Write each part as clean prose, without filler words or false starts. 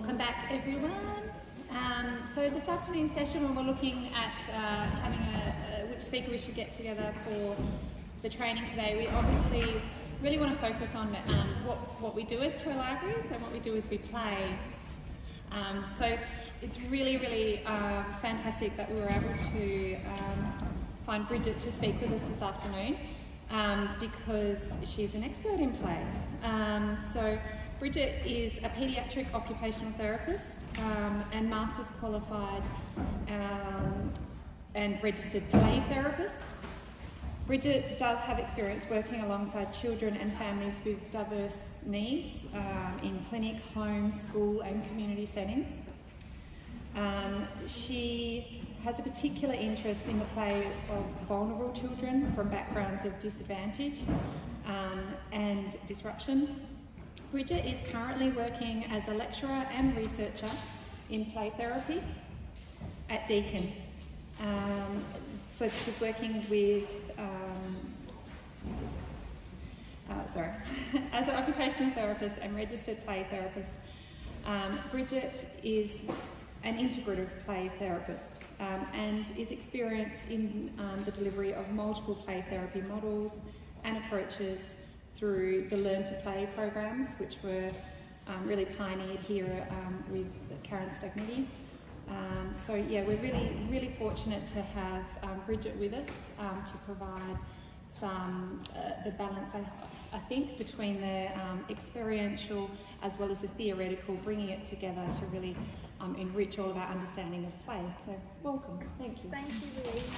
Welcome back, everyone. So this afternoon session, when we're looking at having which speaker we should get together for the training today, we obviously really want to focus on what we do as toy libraries and what we do as we play. So it's really fantastic that we were able to find Bridget to speak with us this afternoon because she's an expert in play. So Bridget is a paediatric occupational therapist and master's qualified and registered play therapist. Bridget does have experience working alongside children and families with diverse needs in clinic, home, school and community settings. She has a particular interest in the play of vulnerable children from backgrounds of disadvantage and disruption. Bridget is currently working as a lecturer and researcher in play therapy at Deakin. So she's working with, as an occupational therapist and registered play therapist. Bridget is an integrative play therapist and is experienced in the delivery of multiple play therapy models and approaches through the Learn to Play programs, which were really pioneered here with Karen Stagnetti. So yeah, we're really fortunate to have Bridget with us to provide some the balance, I think, between the experiential as well as the theoretical, bringing it together to really enrich all of our understanding of play. So welcome, thank you. Thank you, Louise.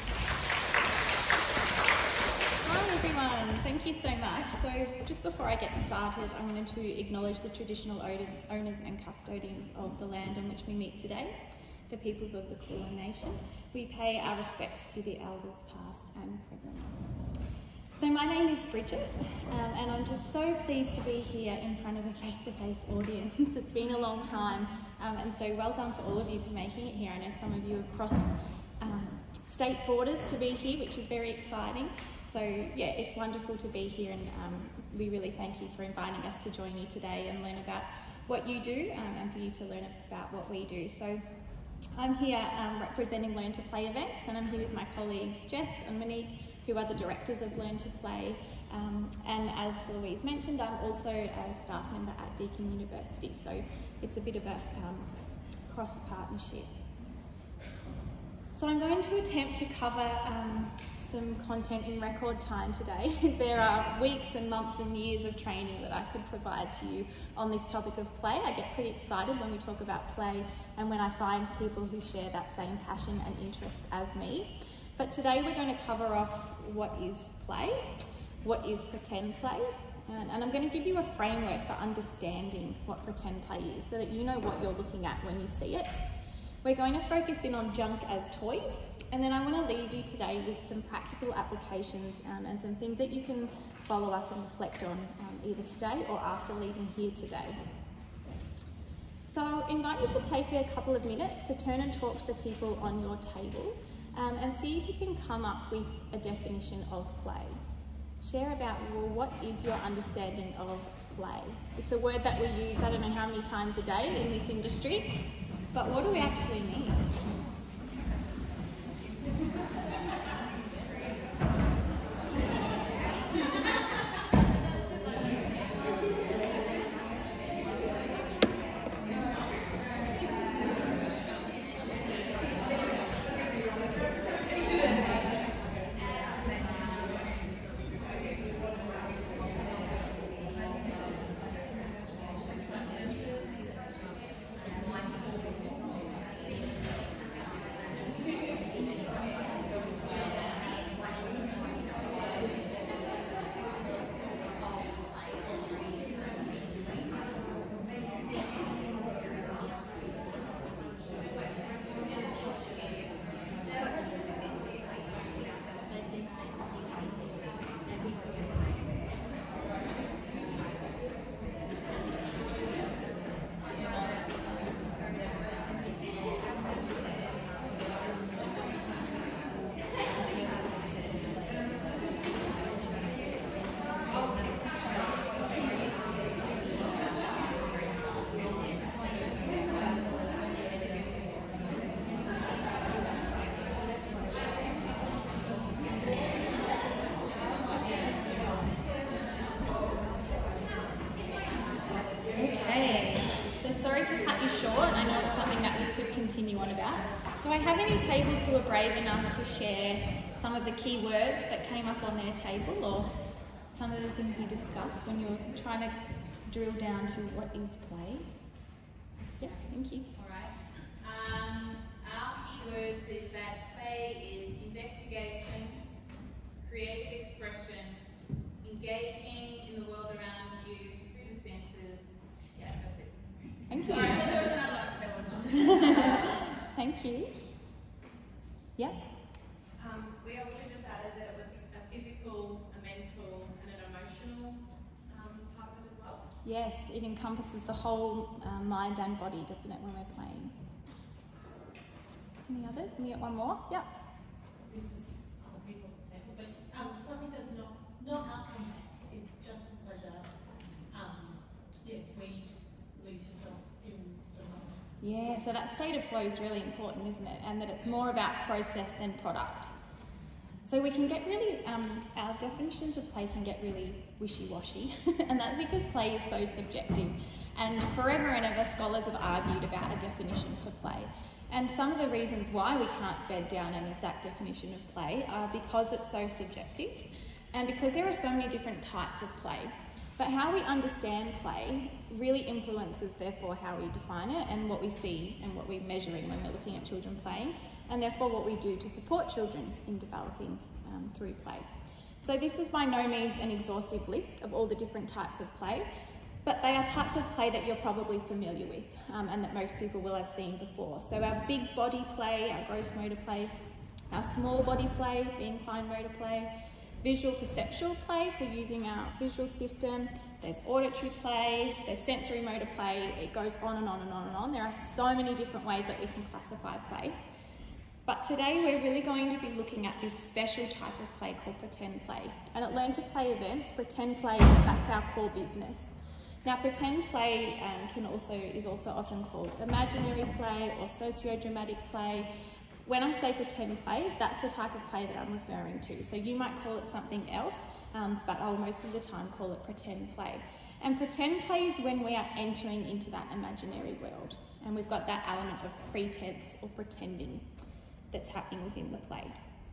Hi everyone, thank you so much. So just before I get started, I wanted to acknowledge the traditional owners and custodians of the land on which we meet today, the peoples of the Kulin Nation. We pay our respects to the elders past and present. So my name is Bridget and I'm just so pleased to be here in front of a face-to-face audience. It's been a long time and so well done to all of you for making it here. I know some of you have crossed state borders to be here, which is very exciting. So yeah, it's wonderful to be here and we really thank you for inviting us to join you today and learn about what you do and for you to learn about what we do. So I'm here representing Learn to Play events and I'm here with my colleagues Jess and Monique, who are the directors of Learn to Play. And as Louise mentioned, I'm also a staff member at Deakin University, so it's a bit of a cross-partnership. So I'm going to attempt to cover some content in record time today. There are weeks and months and years of training that I could provide to you on this topic of play. I get pretty excited when we talk about play and when I find people who share that same passion and interest as me. But today we're going to cover off what is play, what is pretend play, and I'm going to give you a framework for understanding what pretend play is so that you know what you're looking at when you see it. We're going to focus in on junk as toys, and then I want to leave you today with some practical applications and some things that you can follow up and reflect on either today or after leaving here today. So I'll invite you to take a couple of minutes to turn and talk to the people on your table and see if you can come up with a definition of play. Share about, well, what is your understanding of play? It's a word that we use I don't know how many times a day in this industry, but what do we actually mean? Do I have any tables who are brave enough to share some of the key words that came up on their table, or some of the things you discussed when you're trying to drill down to what is play? Yeah, thank you. All right. Our key words is that play is investigation, creative expression, engaging in the world around you through the senses. Yeah, that's it. Thank you. Sorry, there was another one. There was not. Thank you. Yep. We also just added that it was a physical, a mental, and an emotional part of it as well. Yes, it encompasses the whole mind and body, doesn't it, when we're playing? Any others? Can we get one more? Yep. This is other people potential, but something that's not outcome-based, it's just for pleasure. Where you just lose yourself in the moment. Yeah, so that state of flow is really important, isn't it? And that it's more about process than product. So we can get really, our definitions of play can get really wishy-washy, and that's because play is so subjective. And forever and ever, scholars have argued about a definition for play. And some of the reasons why we can't bed down an exact definition of play are because it's so subjective, and because there are so many different types of play. But how we understand play really influences, therefore, how we define it and what we see and what we're measuring when we're looking at children playing, and therefore what we do to support children in developing through play. So this is by no means an exhaustive list of all the different types of play, but they are types of play that you're probably familiar with and that most people will have seen before. So our big body play, our gross motor play, our small body play being fine motor play, visual perceptual play, so using our visual system, there's auditory play, there's sensory motor play, it goes on and on and on and on. There are so many different ways that we can classify play. But today we're really going to be looking at this special type of play called pretend play. And at Learn to Play events, pretend play, that's our core business. Now pretend play is also often called imaginary play or socio-dramatic play. When I say pretend play, that's the type of play that I'm referring to. So you might call it something else, but I'll most of the time call it pretend play. And pretend play is when we are entering into that imaginary world. And we've got that element of pretense or pretending that's happening within the play.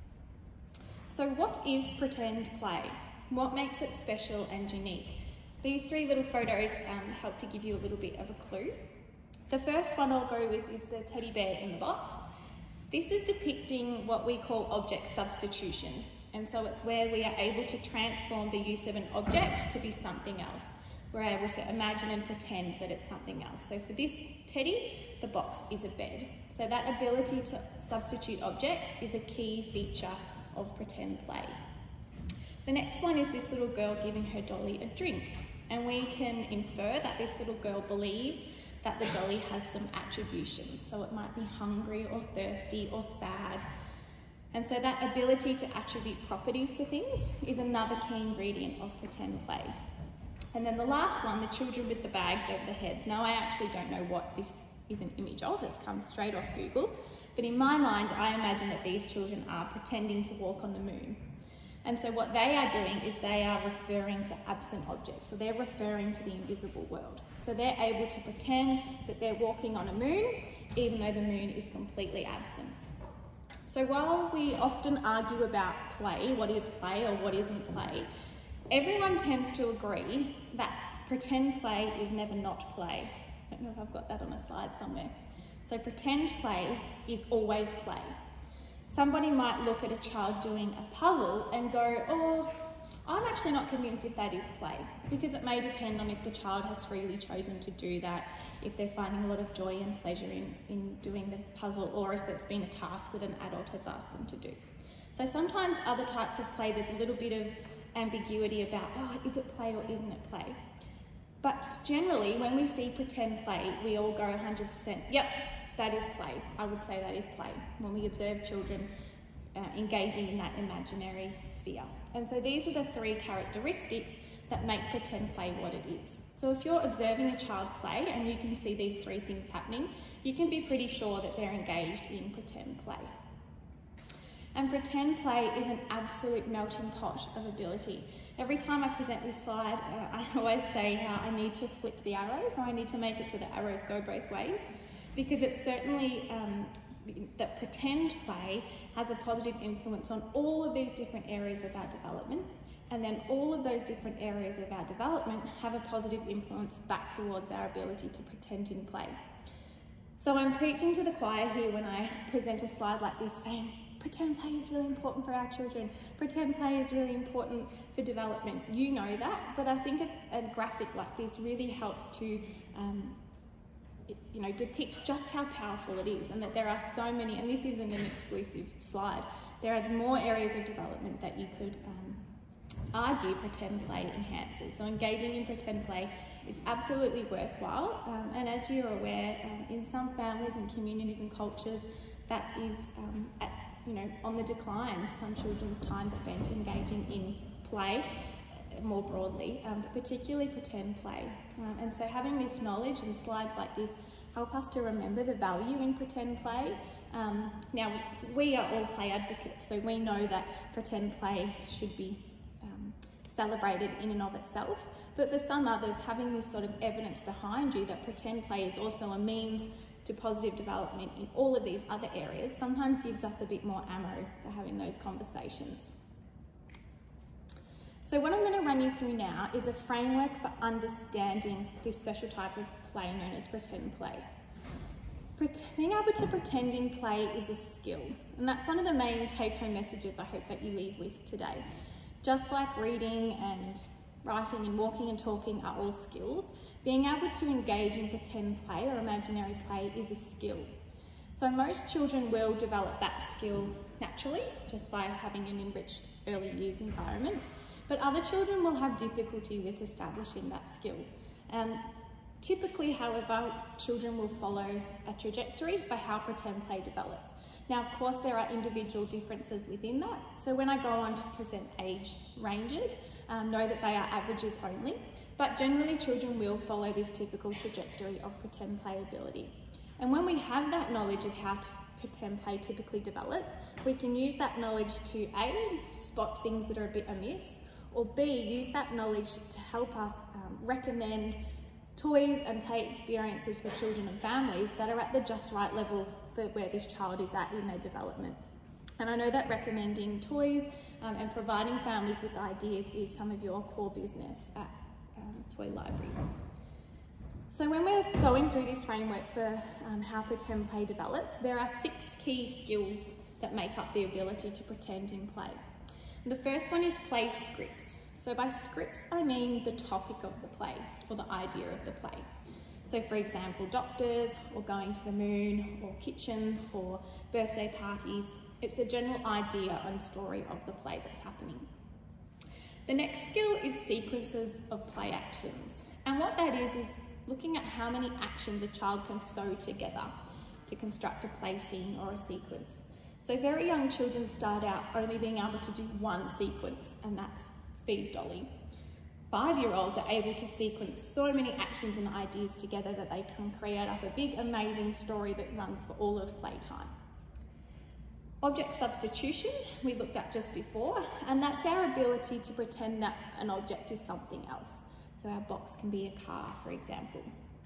So what is pretend play? What makes it special and unique? These three little photos help to give you a little bit of a clue. The first one I'll go with is the teddy bear in the box. This is depicting what we call object substitution. And so it's where we are able to transform the use of an object to be something else. We're able to imagine and pretend that it's something else. So for this teddy, the box is a bed. So that ability to substitute objects is a key feature of pretend play. The next one is this little girl giving her dolly a drink. And we can infer that this little girl believes that the dolly has some attributions. So it might be hungry or thirsty or sad. And so that ability to attribute properties to things is another key ingredient of pretend play. And then the last one, the children with the bags over their heads. Now I actually don't know what this is an image of, it's come straight off Google. But in my mind, I imagine that these children are pretending to walk on the moon. And so what they are doing is they are referring to absent objects. So they're referring to the invisible world. So they're able to pretend that they're walking on a moon, even though the moon is completely absent. So while we often argue about play, what is play or what isn't play, everyone tends to agree that pretend play is never not play. I don't know if I've got that on a slide somewhere. So pretend play is always play. Somebody might look at a child doing a puzzle and go, oh, I'm actually not convinced if that is play, because it may depend on if the child has freely chosen to do that, if they're finding a lot of joy and pleasure in doing the puzzle, or if it's been a task that an adult has asked them to do. So sometimes other types of play, there's a little bit of ambiguity about, oh, is it play or isn't it play? But generally, when we see pretend play, we all go 100%, yep, that is play. I would say that is play, when we observe children engaging in that imaginary sphere. And so these are the three characteristics that make pretend play what it is. So if you're observing a child play and you can see these three things happening, you can be pretty sure that they're engaged in pretend play. And pretend play is an absolute melting pot of ability. Every time I present this slide, I always say how I need to flip the arrows, or I need to make it so the arrows go both ways, because it's certainly that pretend play has a positive influence on all of these different areas of our development, and then all of those different areas of our development have a positive influence back towards our ability to pretend in play. So I'm preaching to the choir here when I present a slide like this, saying pretend play is really important for our children, pretend play is really important for development. You know that, but I think a graphic like this really helps to depict just how powerful it is, and that there are so many, and this isn't an exclusive slide, there are more areas of development that you could argue pretend play enhances. So engaging in pretend play is absolutely worthwhile, and as you're aware, in some families and communities and cultures, that is on the decline, some children's time spent engaging in play more broadly, but particularly pretend play. And so having this knowledge and slides like this help us to remember the value in pretend play. Now, we are all play advocates, so we know that pretend play should be celebrated in and of itself, but for some others, having this sort of evidence behind you that pretend play is also a means to positive development in all of these other areas sometimes gives us a bit more ammo for having those conversations. So what I'm going to run you through now is a framework for understanding this special type of play known as pretend play. Being able to pretend in play is a skill, and that's one of the main take-home messages I hope that you leave with today. Just like reading and writing and walking and talking are all skills, being able to engage in pretend play or imaginary play is a skill. So most children will develop that skill naturally, just by having an enriched early years environment, but other children will have difficulty with establishing that skill. Typically, however, children will follow a trajectory for how pretend play develops. Now, of course, there are individual differences within that. So when I go on to present age ranges, know that they are averages only, but generally children will follow this typical trajectory of pretend play ability. And when we have that knowledge of how pretend play typically develops, we can use that knowledge to A, spot things that are a bit amiss, or B, use that knowledge to help us recommend toys and play experiences for children and families that are at the just right level for where this child is at in their development. And I know that recommending toys and providing families with ideas is some of your core business at toy libraries. So when we're going through this framework for how pretend play develops, there are 6 key skills that make up the ability to pretend in play. And the first one is play scripts. So by scripts, I mean the topic of the play, or the idea of the play. So for example, doctors, or going to the moon, or kitchens, or birthday parties. It's the general idea and story of the play that's happening. The next skill is sequences of play actions. And what that is looking at how many actions a child can sew together to construct a play scene or a sequence. So very young children start out only being able to do one sequence, and that's feed Dolly. 5-year-olds are able to sequence so many actions and ideas together that they can create up a big, amazing story that runs for all of playtime. Object substitution, we looked at just before, and that's our ability to pretend that an object is something else. So our box can be a car, for example.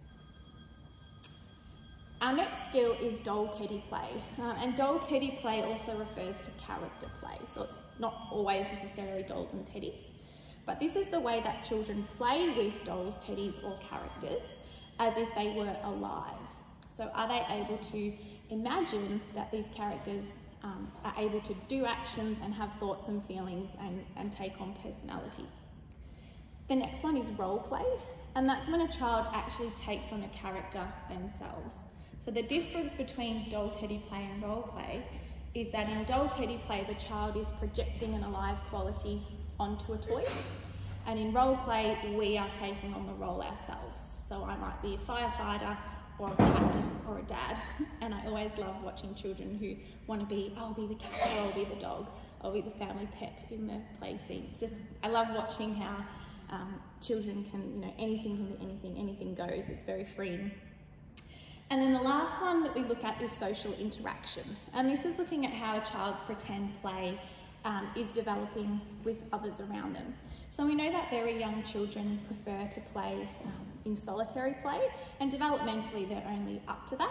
Our next skill is doll-teddy play, and doll-teddy play also refers to character play, so it's not always necessarily dolls and teddies, but this is the way that children play with dolls, teddies or characters as if they were alive. So are they able to imagine that these characters are able to do actions and have thoughts and feelings and take on personality? The next one is role play, and that's when a child actually takes on a character themselves. So the difference between doll-teddy play and role play is that in doll-teddy play, the child is projecting an alive quality onto a toy, and in role play, we are taking on the role ourselves. So I might be a firefighter, or a cat, or a dad, and I always love watching children who want to be, I'll be the cat, or I'll be the dog, I'll be the family pet in the play scene. It's just, I love watching how children can, anything can be anything, anything goes, it's very freeing. And then the last one that we look at is social interaction. And this is looking at how a child's pretend play is developing with others around them. So we know that very young children prefer to play in solitary play, and developmentally they're only up to that.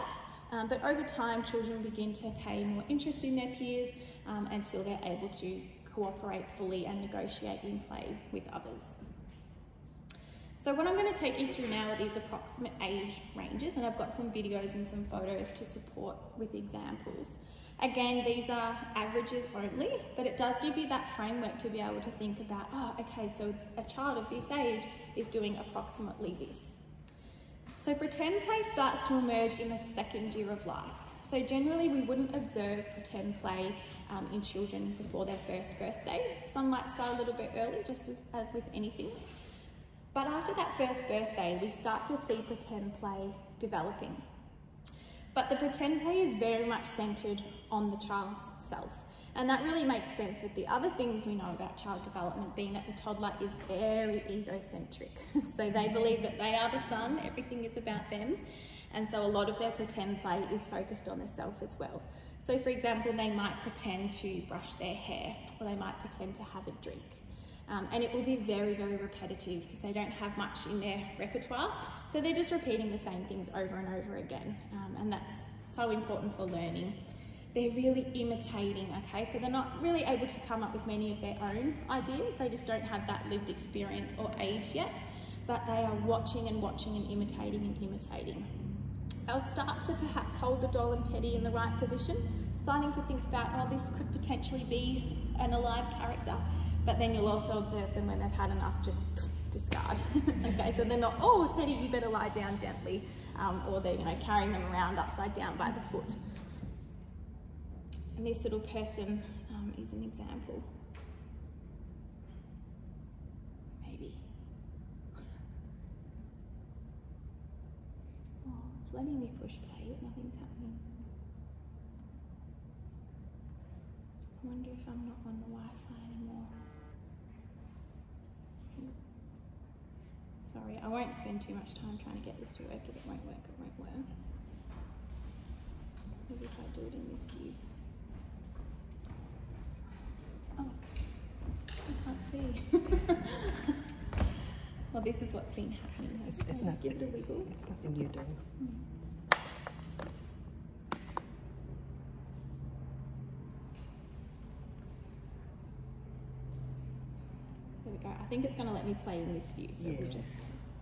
But over time, children begin to pay more interest in their peers until they're able to cooperate fully and negotiate in play with others. So what I'm going to take you through now are these approximate age ranges, and I've got some videos and some photos to support with examples. Again, these are averages only, but it does give you that framework to be able to think about, oh, okay, so a child of this age is doing approximately this. So pretend play starts to emerge in the second year of life. So generally we wouldn't observe pretend play in children before their first birthday. Some might start a little bit early, just as with anything. But after that first birthday, we start to see pretend play developing. But the pretend play is very much centred on the child's self. And that really makes sense with the other things we know about child development, being that the toddler is very egocentric. So they believe that they are the sun, everything is about them. And so a lot of their pretend play is focused on the self as well. So for example, they might pretend to brush their hair, or they might pretend to have a drink. And it will be very, very repetitive because they don't have much in their repertoire. So they're just repeating the same things over and over again. And that's so important for learning. They're really imitating, okay? So they're not really able to come up with many of their own ideas. They just don't have that lived experience or age yet, but they are watching and watching and imitating. They'll start to perhaps hold the doll and teddy in the right position, starting to think about, oh, this could potentially be an alive character. But then you'll also observe them when they've had enough, just discard. Okay, so they're not, oh, Teddy, you better lie down gently, or they're, carrying them around upside down by the foot. And this little person is an example. Maybe. Oh, it's letting me push play, but nothing's happening. I wonder if I'm not on the Wi-Fi anymore. Sorry, I won't spend too much time trying to get this to work. If it won't work, it won't work. Maybe if I do it in this view. Oh, I can't see. Well, this is what's been happening. Let's give it a wiggle. It's nothing you're doing. There we go. I think it's going to let me play in this view, so we'll just...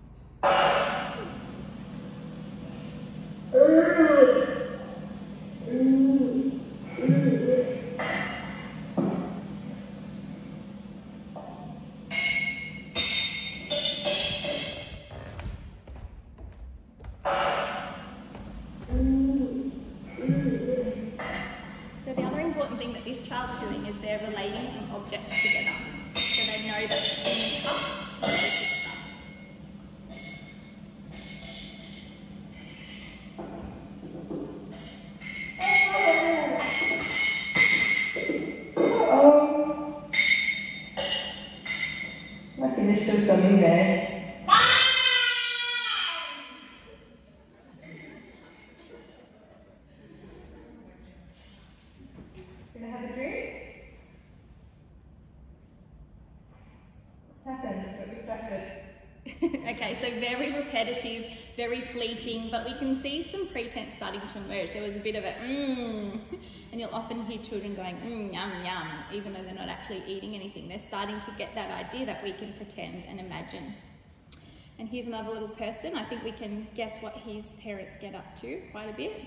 So the other important thing that this child's doing is they're relating some objects together. So they know that spinning up is a picture. Lucky there's still something there. Gonna have a drink? What's happened? Got distracted. Okay, so very repetitive, very fleeting, but we can see some pretense starting to emerge. There was a bit of a and you'll often hear children going yum yum, even though they're not actually eating anything. They're starting to get that idea that we can pretend and imagine. And here's another little person. I think we can guess what his parents get up to quite a bit.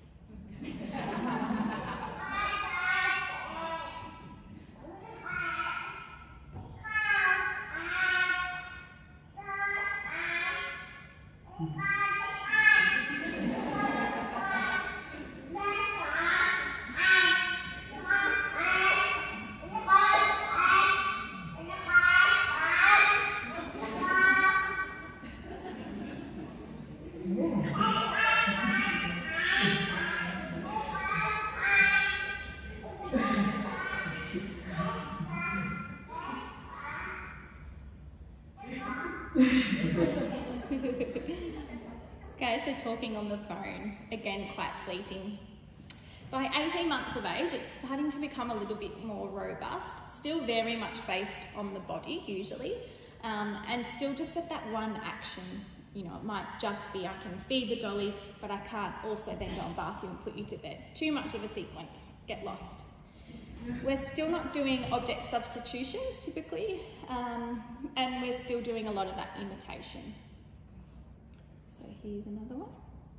Okay, so talking on the phone, again quite fleeting. By 18 months of age, it's starting to become a little bit more robust, still very much based on the body usually, and still just at that one action, You know, it might just be I can feed the dolly, but I can't also then go and bath you and put you to bed. Too much of a sequence, get lost. We're still not doing object substitutions typically, and we're still doing a lot of that imitation. So here's another one.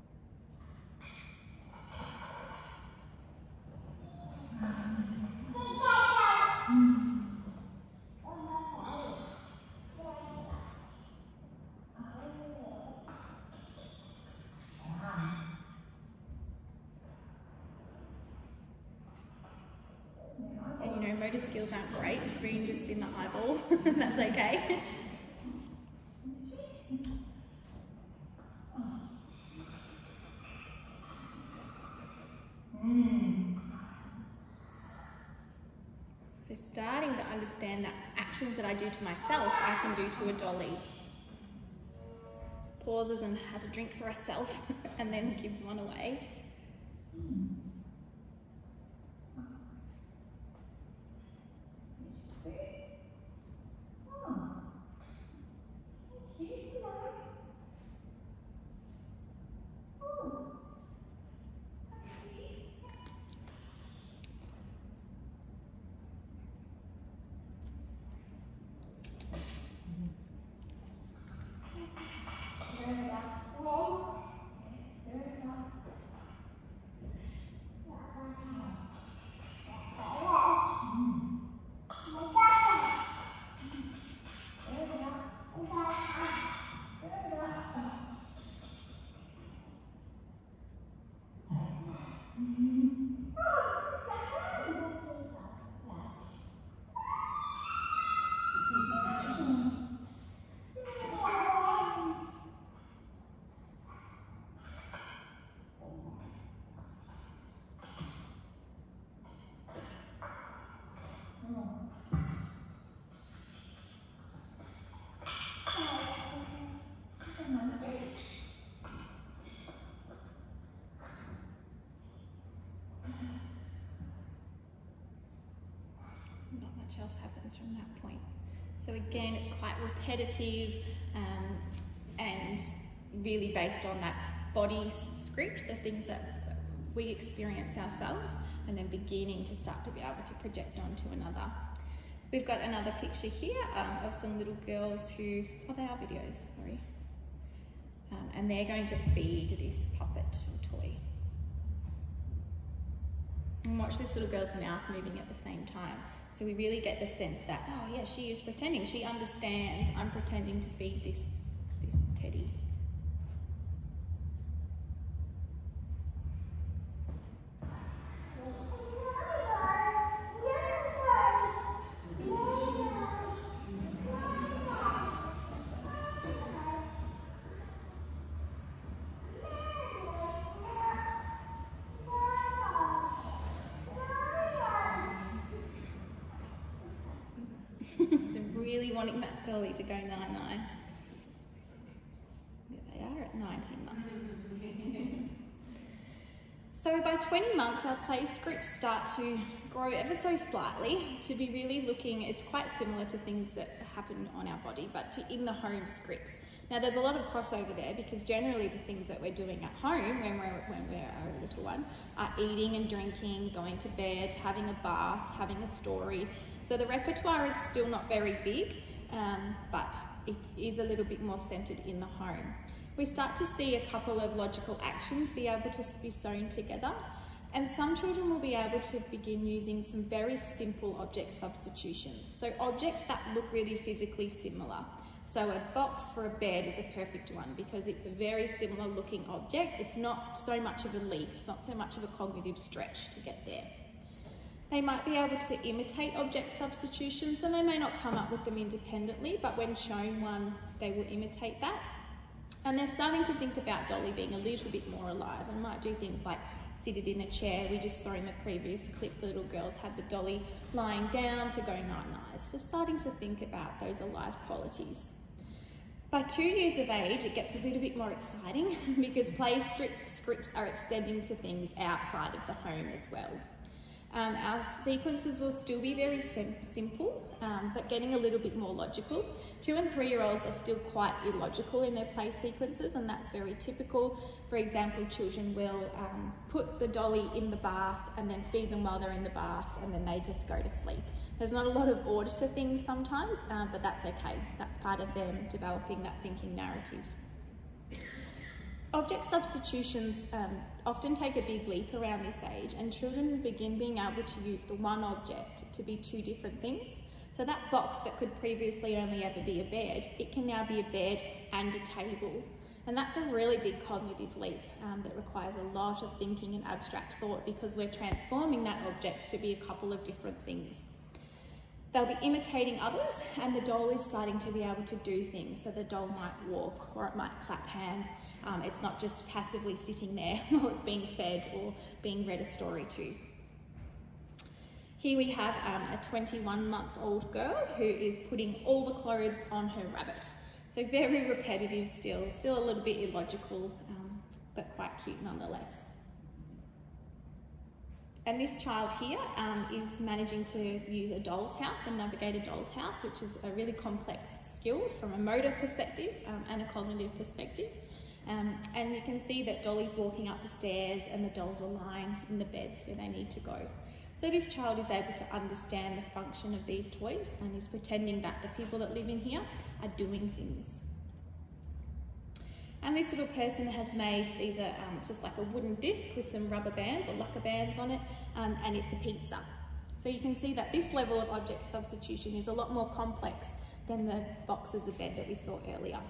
And you know, motor skills aren't great, screen just in the eyeball, that's okay. So starting to understand that actions that I do to myself, I can do to a dolly. Pauses and has a drink for herself and then gives one away. Else happens from that point. So again, it's quite repetitive and really based on that body script, the things that we experience ourselves, and then beginning to start to be able to project onto another. We've got another picture here of some little girls who, oh, they are videos, sorry. And they're going to feed this puppet or toy. And watch this little girl's mouth moving at the same time. So we really get the sense that, oh yeah, she is pretending. She understands I'm pretending to feed this teddy. So really wanting that dolly to go nine-nine. There they are at 19 months. So by 20 months, our play scripts start to grow ever so slightly to be really looking, it's quite similar to things that happen on our body, but to in the home scripts. Now there's a lot of crossover there because generally the things that we're doing at home when we're a little one are eating and drinking, going to bed, having a bath, having a story. So the repertoire is still not very big, but it is a little bit more centred in the home. We start to see a couple of logical actions be able to be sewn together, and some children will be able to begin using some very simple object substitutions. So objects that look really physically similar. So a box for a bed is a perfect one because it's a very similar looking object. It's not so much of a leap, it's not so much of a cognitive stretch to get there. They might be able to imitate object substitutions, and they may not come up with them independently, but when shown one, they will imitate that. And they're starting to think about Dolly being a little bit more alive and might do things like sit it in a chair. We just saw in the previous clip the little girls had the dolly lying down to go night-night. So starting to think about those alive qualities. By 2 years of age, it gets a little bit more exciting because play scripts are extending to things outside of the home as well. Our sequences will still be very simple, but getting a little bit more logical. 2 and 3-year-olds are still quite illogical in their play sequences, and that's very typical. For example, children will put the dolly in the bath and then feed them while they're in the bath, and then they just go to sleep. There's not a lot of order to things sometimes, but that's okay. That's part of them developing that thinking narrative. Object substitutions often take a big leap around this age, and children begin being able to use the one object to be 2 different things. So that box that could previously only ever be a bed, it can now be a bed and a table. And that's a really big cognitive leap that requires a lot of thinking and abstract thought, because we're transforming that object to be a couple of different things. They'll be imitating others, and the doll is starting to be able to do things. So the doll might walk, or it might clap hands. It's not just passively sitting there while it's being fed or being read a story to. Here we have a 21-month-old girl who is putting all the clothes on her rabbit. So very repetitive still a little bit illogical, but quite cute nonetheless. And this child here is managing to use a doll's house and navigate a doll's house, which is a really complex skill from a motor perspective and a cognitive perspective. And you can see that Dolly's walking up the stairs and the dolls are lying in the beds where they need to go. So this child is able to understand the function of these toys and is pretending that the people that live in here are doing things. And this little person has made, these are, it's just like a wooden disc with some rubber bands or lacquer bands on it, and it's a pizza. So you can see that this level of object substitution is a lot more complex than the boxes of bed that we saw earlier.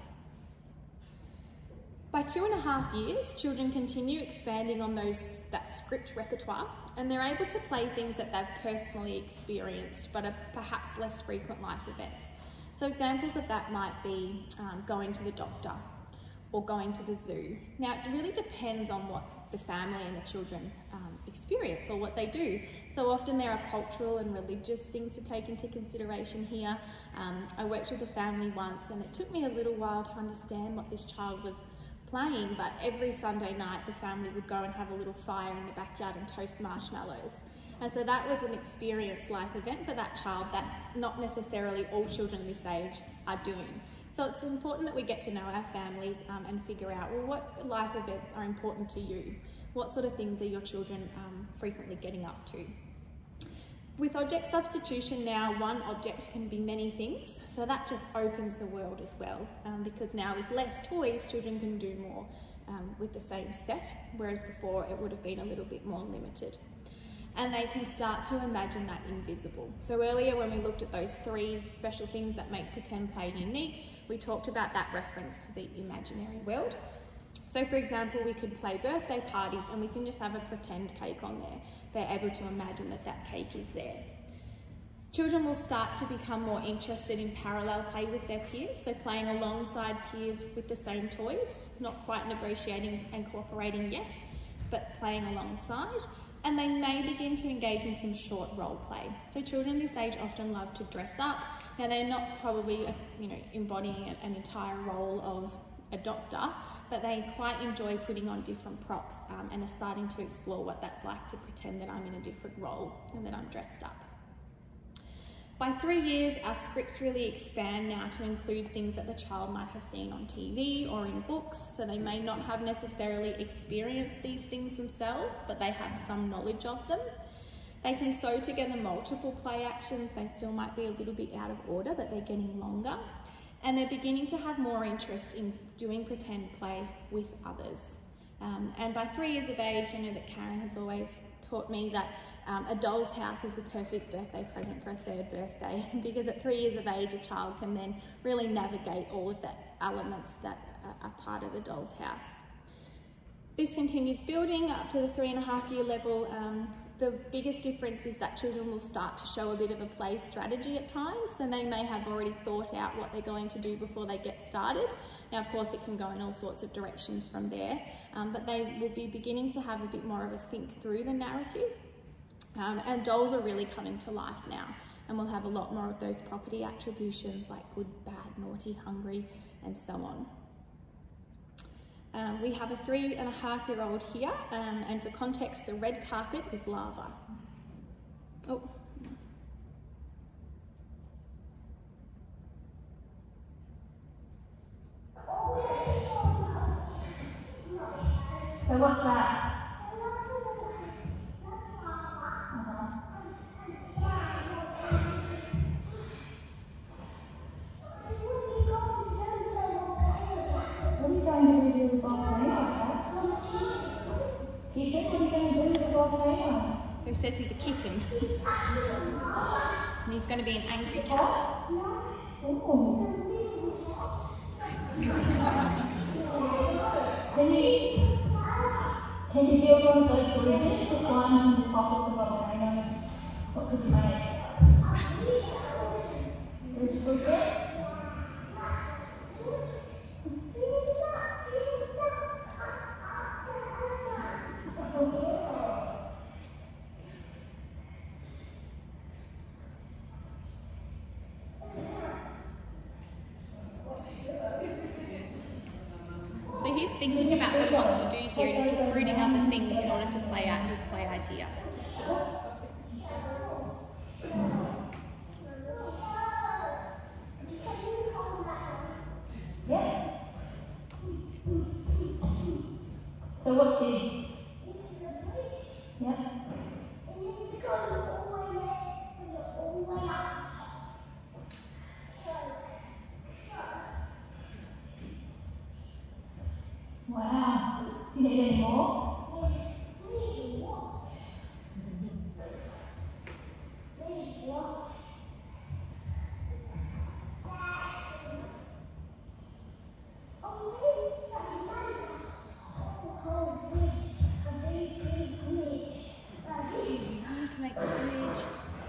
By 2.5 years, children continue expanding on that script repertoire, and they're able to play things that they've personally experienced but are perhaps less frequent life events. So examples of that might be going to the doctor or going to the zoo. Now, it really depends on what the family and the children experience or what they do. So often there are cultural and religious things to take into consideration here. I worked with a family once, and it took me a little while to understand what this child was playing, but every Sunday night the family would go and have a little fire in the backyard and toast marshmallows. And so that was an experienced life event for that child that not necessarily all children this age are doing. So it's important that we get to know our families and figure out, well, what life events are important to you? What sort of things are your children frequently getting up to? With object substitution now, one object can be many things, so that just opens the world as well, because now with less toys, children can do more with the same set, whereas before it would have been a little bit more limited. And they can start to imagine that invisible. So earlier when we looked at those 3 special things that make pretend play unique, we talked about that reference to the imaginary world. So for example, we could play birthday parties and we can just have a pretend cake on there. They're able to imagine that that cake is there. Children will start to become more interested in parallel play with their peers, so playing alongside peers with the same toys, not quite negotiating and cooperating yet, but playing alongside. And they may begin to engage in some short role play. So children this age often love to dress up. Now they're not probably embodying an entire role of a doctor, but they quite enjoy putting on different props and are starting to explore what that's like to pretend that I'm in a different role and that I'm dressed up. By 3 years, our scripts really expand now to include things that the child might have seen on TV or in books, so they may not have necessarily experienced these things themselves, but they have some knowledge of them. They can sew together multiple play actions. They still might be a little bit out of order, but they're getting longer. And they're beginning to have more interest in doing pretend play with others. And by 3 years of age, I know that Karen has always taught me that a doll's house is the perfect birthday present for a 3rd birthday, because at 3 years of age, a child can then really navigate all of the elements that are part of a doll's house. This continues building up to the 3.5-year level. The biggest difference is that children will start to show a bit of a play strategy at times, so they may have already thought out what they're going to do before they get started. Now, of course, it can go in all sorts of directions from there, but they will be beginning to have a bit more of a think through the narrative. And dolls are really coming to life now, and we'll have a lot more of those property attributions like good, bad, naughty, hungry, and so on. We have a 3.5-year-old here, and for context, the red carpet is lava. Oh. So what's that? What are you going to do with the volcano? Kitten, what are you going to do with the volcano? So he says he's a kitten. And he's going to be an angry cat. Oh. Can you build one of those bridges to climb on the top of the volcano? What could you make? Bridge bridge? So he's thinking about what he wants to do here and he's recruiting other things in order to play out his play idea. Yeah. So what's this? Yeah. Wow. Do you need any more? To make the bridge.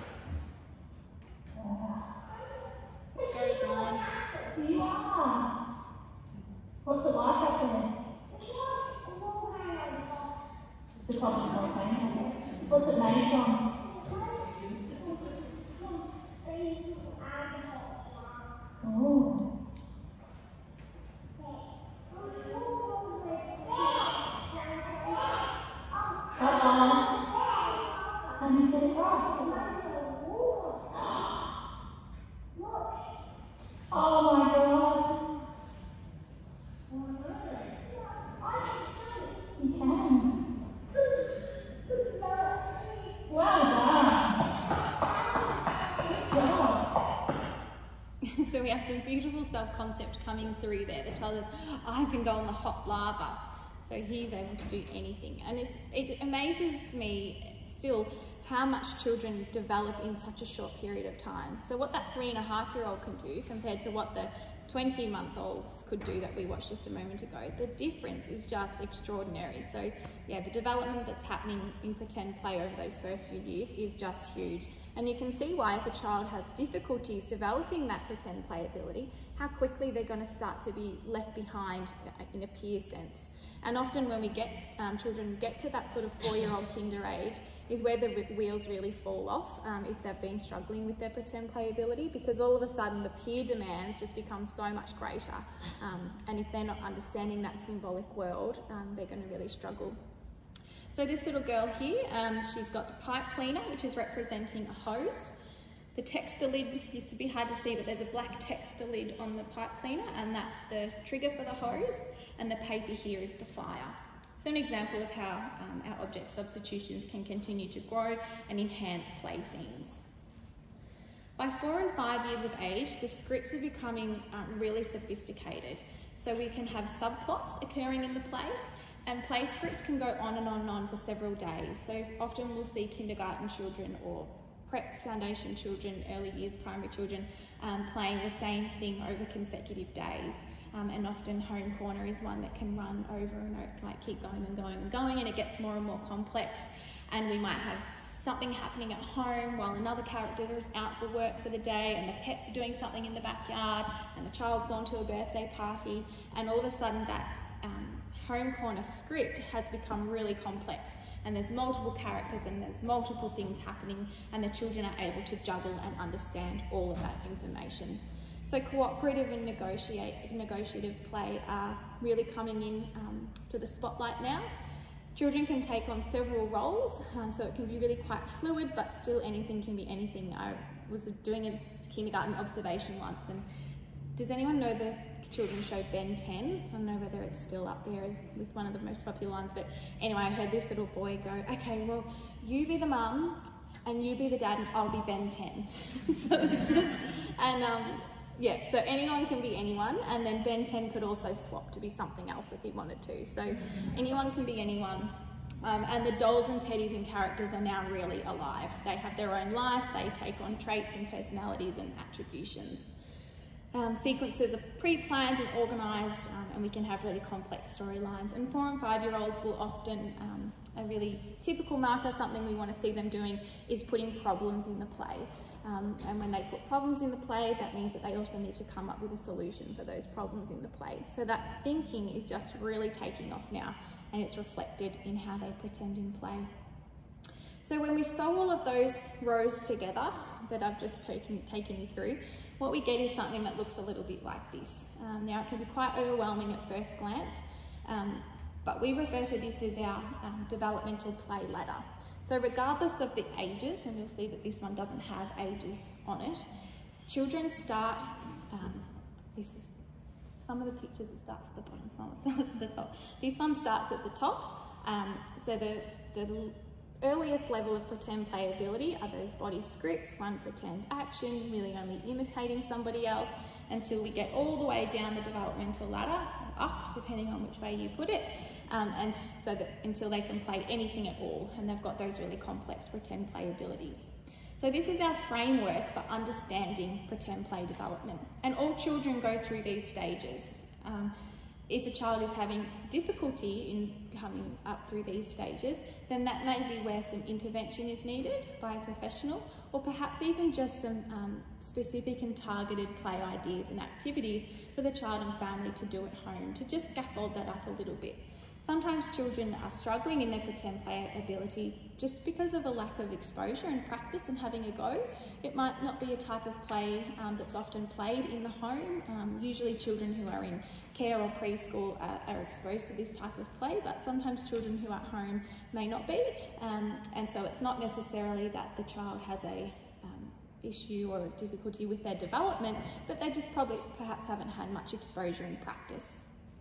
So it goes on. Yeah. What's it like up there? The top of the volcano. What's it made from? Oh. And you get it right. Oh my God. You can. Well done. Good job. So we have some beautiful self-concept coming through there. The child says, I can go on the hot lava. So he's able to do anything. And it amazes me still how much children develop in such a short period of time. So what that 3.5-year-old can do compared to what the 20-month-olds could do that we watched just a moment ago, the difference is just extraordinary. So yeah, the development that's happening in pretend play over those first few years is just huge. And you can see why if a child has difficulties developing that pretend play ability, how quickly they're going to start to be left behind in a peer sense. And often when we get children get to that sort of 4-year-old kinder age is where the wheels really fall off if they've been struggling with their pretend play ability, because all of a sudden the peer demands just become so much greater. And if they're not understanding that symbolic world, they're going to really struggle. So this little girl here, she's got the pipe cleaner, which is representing a hose. The texture lid, it's a bit hard to see, but there's a black texture lid on the pipe cleaner, and that's the trigger for the hose, and the paper here is the fire. So an example of how our object substitutions can continue to grow and enhance play scenes. By 4 and 5 years of age, the scripts are becoming really sophisticated. So we can have subplots occurring in the play, and play scripts can go on and on and on for several days. So often we'll see kindergarten children or prep foundation children, early years primary children, playing the same thing over consecutive days. And often home corner is one that can run over and over, like keep going and going and going, and it gets more and more complex. And we might have something happening at home while another character is out for work for the day, and the pets are doing something in the backyard, and the child's gone to a birthday party, and all of a sudden that home corner script has become really complex, and there's multiple characters and there's multiple things happening, and the children are able to juggle and understand all of that information. So cooperative and negotiative play are really coming in to the spotlight now. Children can take on several roles, so it can be really quite fluid, but still anything can be anything. I was doing a kindergarten observation once, and does anyone know the children's show Ben 10? I don't know whether it's still up there with one of the most popular ones, but anyway, I heard this little boy go, okay, well, you be the mum, and you be the dad, and I'll be Ben 10. So it's just, and yeah, so anyone can be anyone, and then Ben 10 could also swap to be something else if he wanted to. So anyone can be anyone. And the dolls and teddies and characters are now really alive. They have their own life, they take on traits and personalities and attributions. Sequences are pre-planned and organised, and we can have really complex storylines. And 4 and 5-year-olds will often, a really typical marker, something we want to see them doing, is putting problems in the play. And when they put problems in the play, that means that they also need to come up with a solution for those problems in the play. So that thinking is just really taking off now, and it's reflected in how they pretend in play. So when we sew all of those rows together that I've just taken you through, what we get is something that looks a little bit like this. Now it can be quite overwhelming at first glance, but we refer to this as our developmental play ladder. So regardless of the ages, and you'll see that this one doesn't have ages on it, children start, this is some of the pictures, it starts at the bottom, some of it starts at the top. This one starts at the top, so the earliest level of pretend playability are those body scripts, one pretend action, really only imitating somebody else, until we get all the way down the developmental ladder, up, depending on which way you put it, and so that until they can play anything at all, and they've got those really complex pretend playabilities. So this is our framework for understanding pretend play development, and all children go through these stages. If a child is having difficulty in coming up through these stages, then that may be where some intervention is needed by a professional, or perhaps even just some specific and targeted play ideas and activities for the child and family to do at home to just scaffold that up a little bit. Sometimes children are struggling in their pretend play ability just because of a lack of exposure and practice and having a go. It might not be a type of play that's often played in the home. Usually children who are in care or preschool are exposed to this type of play, but sometimes children who are at home may not be. And so it's not necessarily that the child has a issue or a difficulty with their development, but they just perhaps haven't had much exposure and practice.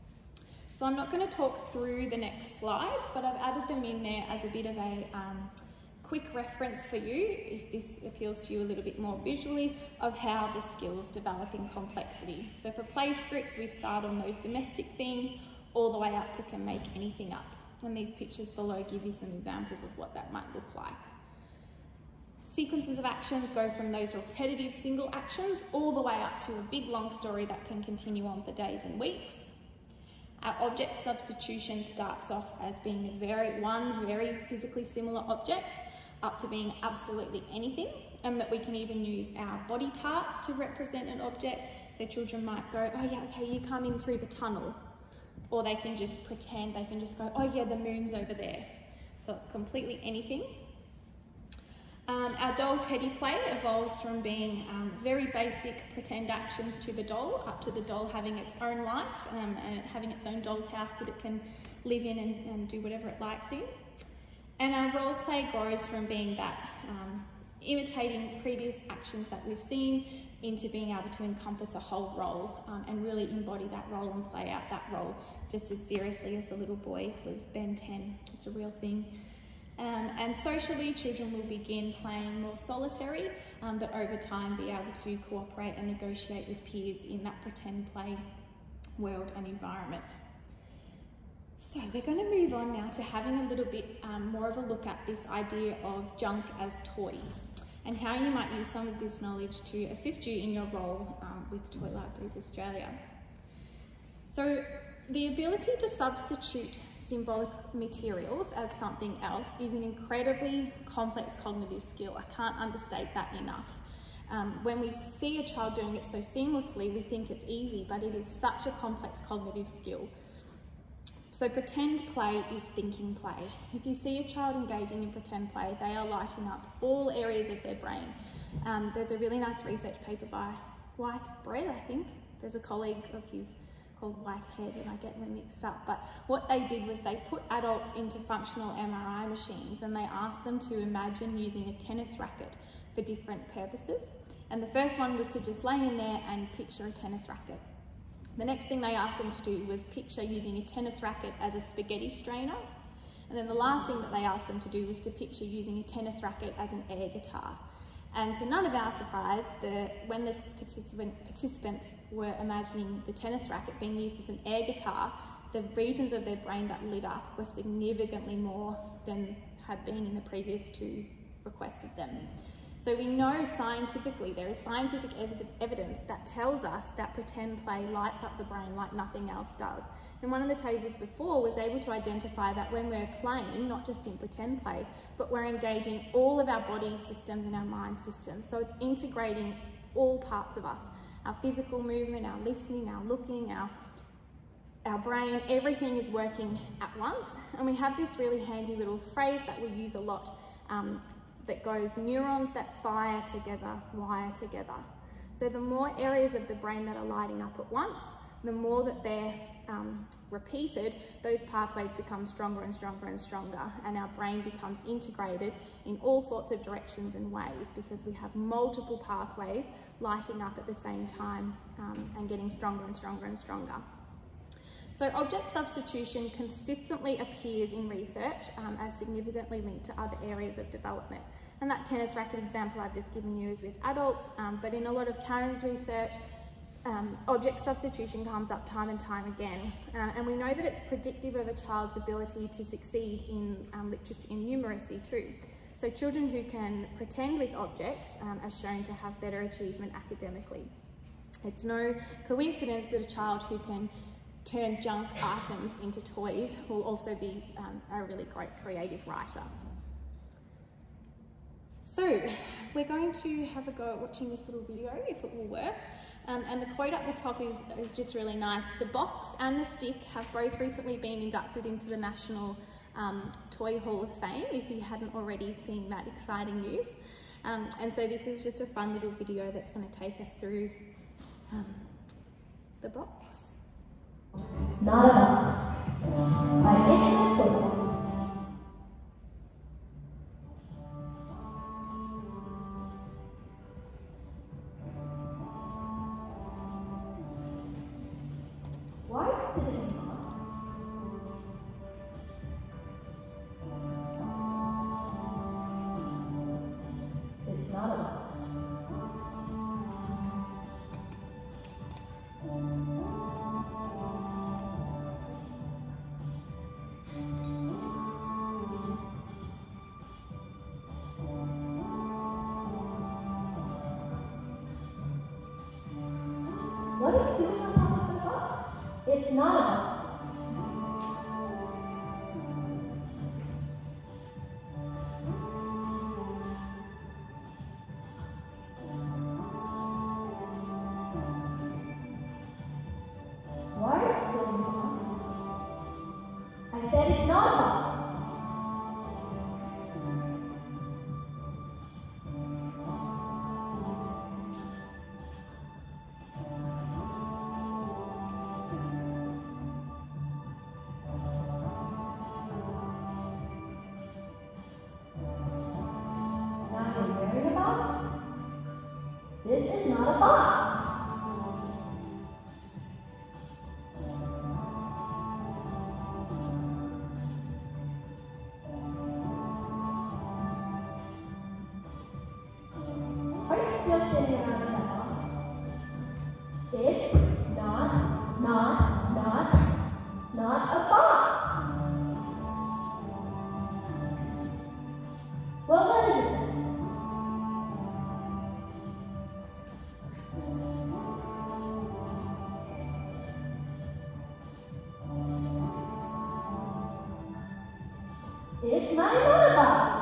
So I'm not going to talk through the next slides, but I've added them in there as a bit of a quick reference for you, if this appeals to you a little bit more visually, of how the skills develop in complexity. So for play scripts, we start on those domestic themes all the way up to can make anything up. And these pictures below give you some examples of what that might look like. Sequences of actions go from those repetitive single actions all the way up to a big long story that can continue on for days and weeks. Our object substitution starts off as being one very physically similar object up to being absolutely anything, and that we can even use our body parts to represent an object. So children might go, oh yeah, okay, you come in through the tunnel. Or they can just pretend, they can just go, oh yeah, the moon's over there. So it's completely anything. Our doll teddy play evolves from being very basic pretend actions to the doll, up to the doll having its own life and having its own doll's house that it can live in and do whatever it likes in. And our role play grows from being that imitating previous actions that we've seen into being able to encompass a whole role and really embody that role and play out that role just as seriously as the little boy was Ben 10. It's a real thing. And socially, children will begin playing more solitary, but over time be able to cooperate and negotiate with peers in that pretend play world and environment. So we're going to move on now to having a little bit more of a look at this idea of junk as toys and how you might use some of this knowledge to assist you in your role with Toy Libraries Australia. So the ability to substitute symbolic materials as something else is an incredibly complex cognitive skill. I can't understate that enough. When we see a child doing it so seamlessly, we think it's easy, but it is such a complex cognitive skill. So pretend play is thinking play. If you see a child engaging in pretend play, they are lighting up all areas of their brain. There's a really nice research paper by White Bread, I think. There's a colleague of his called Whitehead, and I get them mixed up. But what they did was they put adults into functional MRI machines and they asked them to imagine using a tennis racket for different purposes. And the first one was to just lay in there and picture a tennis racket. The next thing they asked them to do was picture using a tennis racket as a spaghetti strainer. And then the last thing that they asked them to do was to picture using a tennis racket as an air guitar. And to none of our surprise, when the participants were imagining the tennis racket being used as an air guitar, the regions of their brain that lit up were significantly more than had been in the previous two requests of them. So we know scientifically, there is scientific evidence that tells us that pretend play lights up the brain like nothing else does. And one of the tables before was able to identify that when we're playing, not just in pretend play, but we're engaging all of our body systems and our mind systems. So it's integrating all parts of us, our physical movement, our listening, our looking, our brain, everything is working at once. And we have this really handy little phrase that we use a lot, that goes, neurons that fire together, wire together. So the more areas of the brain that are lighting up at once, the more that they're repeated, those pathways become stronger and stronger and stronger, and our brain becomes integrated in all sorts of directions and ways because we have multiple pathways lighting up at the same time and getting stronger and stronger and stronger. So object substitution consistently appears in research as significantly linked to other areas of development. And that tennis racket example I've just given you is with adults, but in a lot of Karen's research, object substitution comes up time and time again. And we know that it's predictive of a child's ability to succeed in literacy and numeracy too. So children who can pretend with objects are shown to have better achievement academically. It's no coincidence that a child who can turn junk items into toys will also be a really great creative writer. So we're going to have a go at watching this little video, if it will work. And the quote at the top is just really nice. The box and the stick have both recently been inducted into the National Toy Hall of Fame, if you hadn't already seen that exciting news. And so this is just a fun little video that's going to take us through the box. Not a box. By Bridget Sarah. Why is it in a box? It's not a box. What are you doing on top of the box? It's not a box. Why are you still in the box? I said it's not a box. This is not a box. Are you still sitting around in that box? It's not a box. Well, what is it then? It's not a box.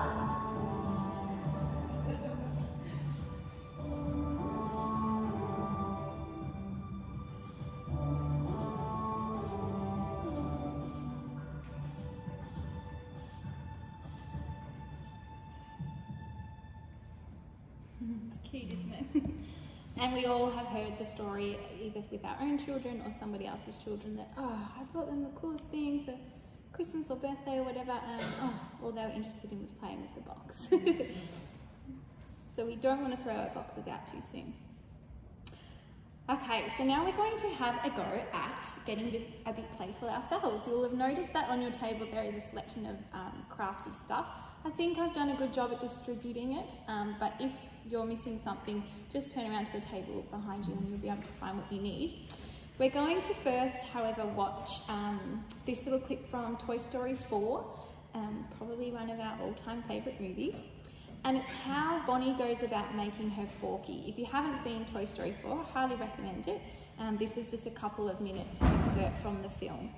It's cute, isn't it? And we all have heard the story either with our own children or somebody else's children that, oh, I brought them the coolest thing for Christmas or birthday or whatever, and all they were interested in was playing with the box. So we don't want to throw our boxes out too soon. Okay, so now we're going to have a go at getting a bit playful ourselves. You'll have noticed that on your table there is a selection of crafty stuff. I think I've done a good job at distributing it, but if you're missing something, just turn around to the table behind you and you'll be able to find what you need. We're going to first, however, watch this little clip from Toy Story 4, probably one of our all-time favourite movies. And it's how Bonnie goes about making her Forky. If you haven't seen Toy Story 4, I highly recommend it. This is just a couple of minute excerpt from the film.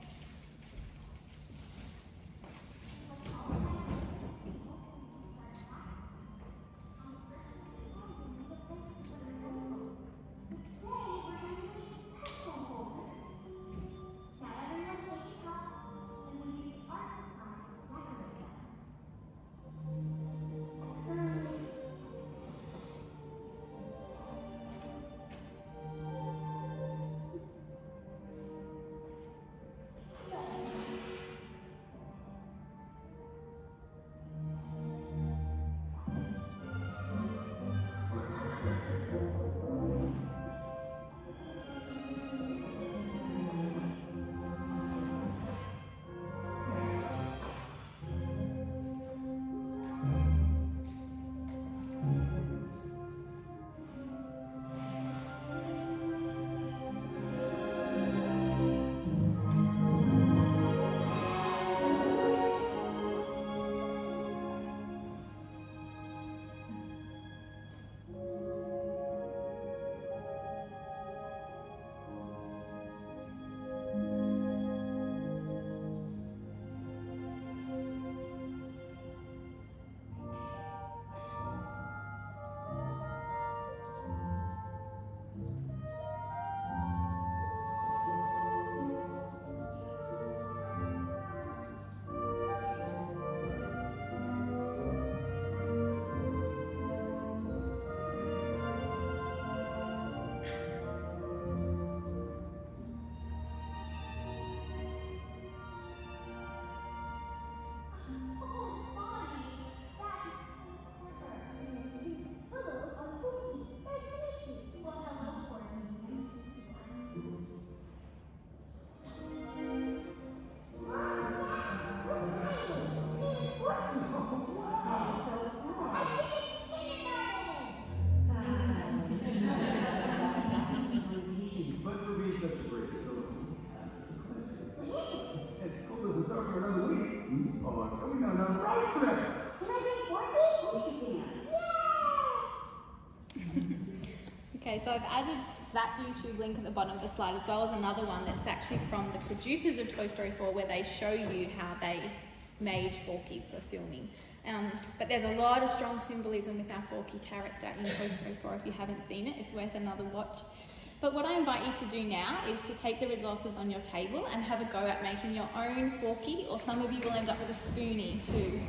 Okay, so I've added that YouTube link at the bottom of the slide, as well as another one that's actually from the producers of Toy Story 4, where they show you how they made Forky for filming. But there's a lot of strong symbolism with our Forky character in Toy Story 4. If you haven't seen it, it's worth another watch. But what I invite you to do now is to take the resources on your table and have a go at making your own Forky, or some of you will end up with a spoonie too.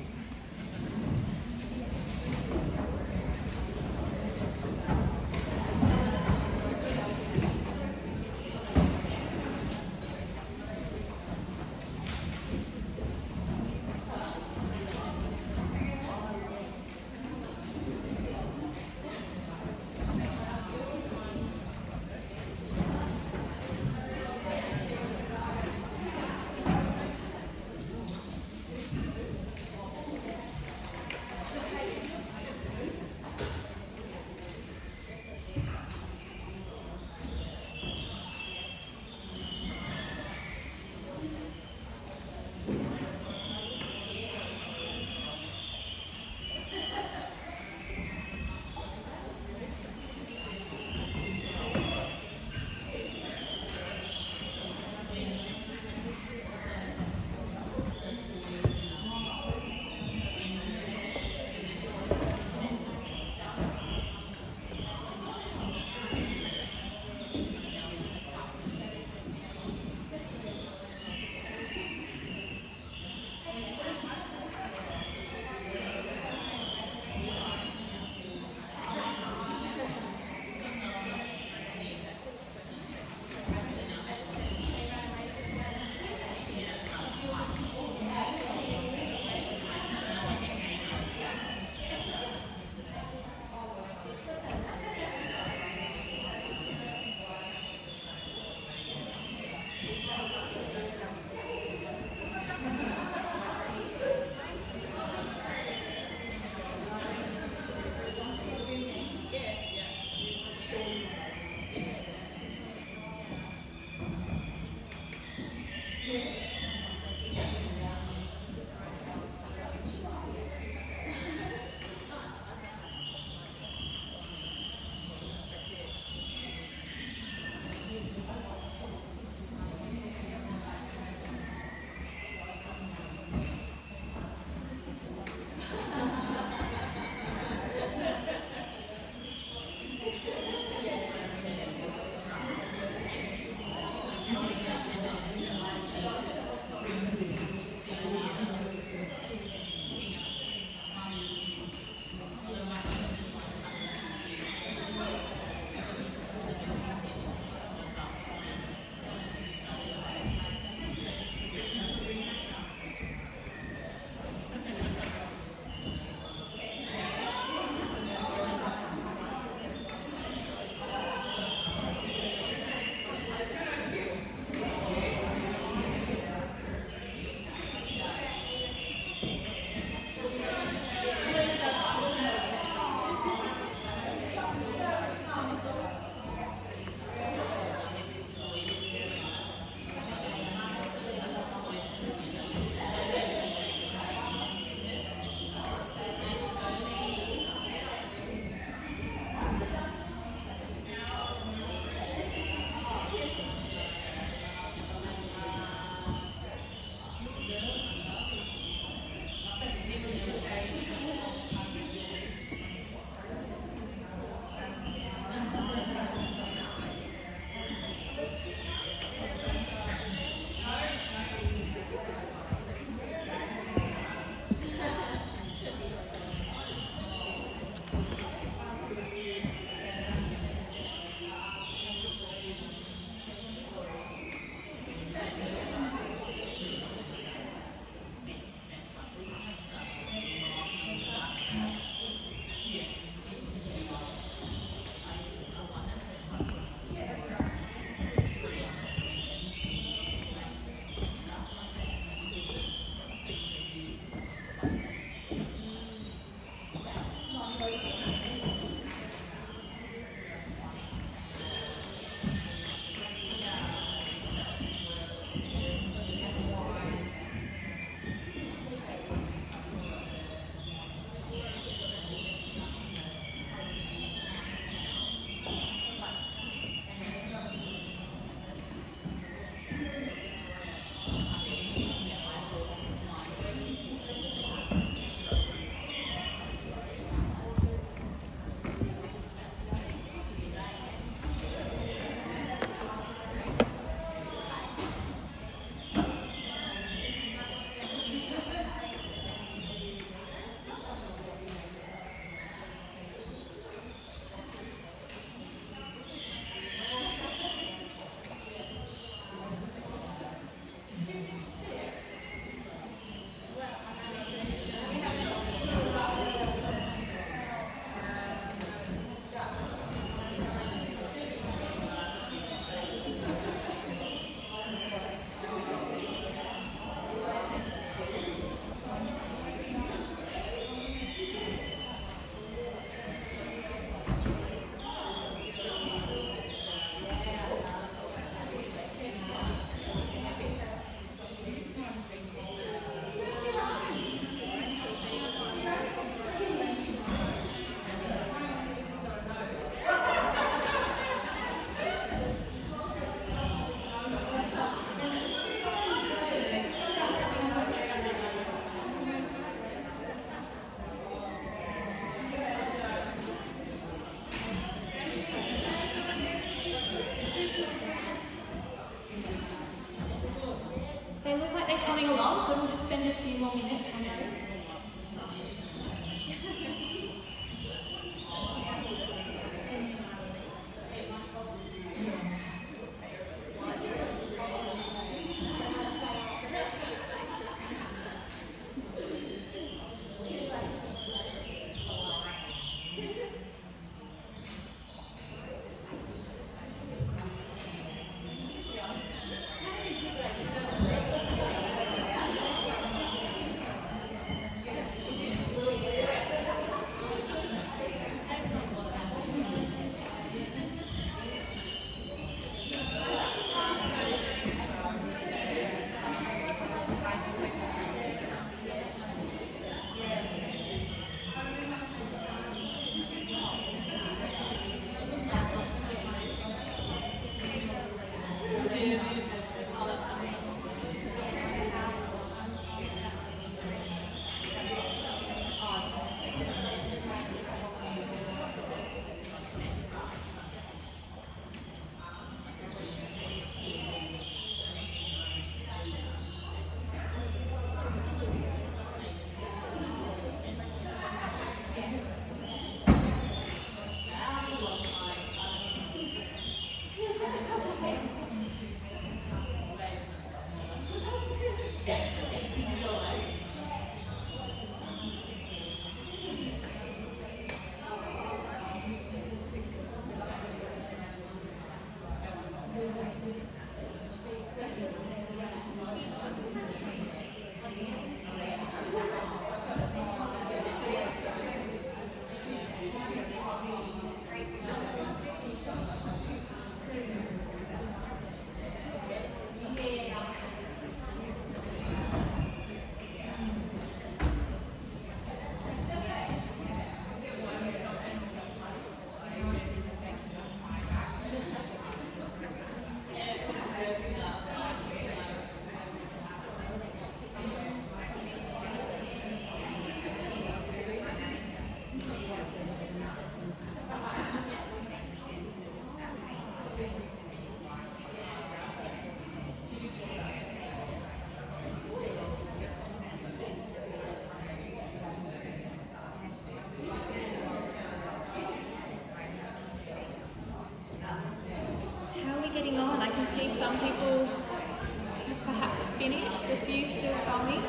some people have perhaps finished, a few still going.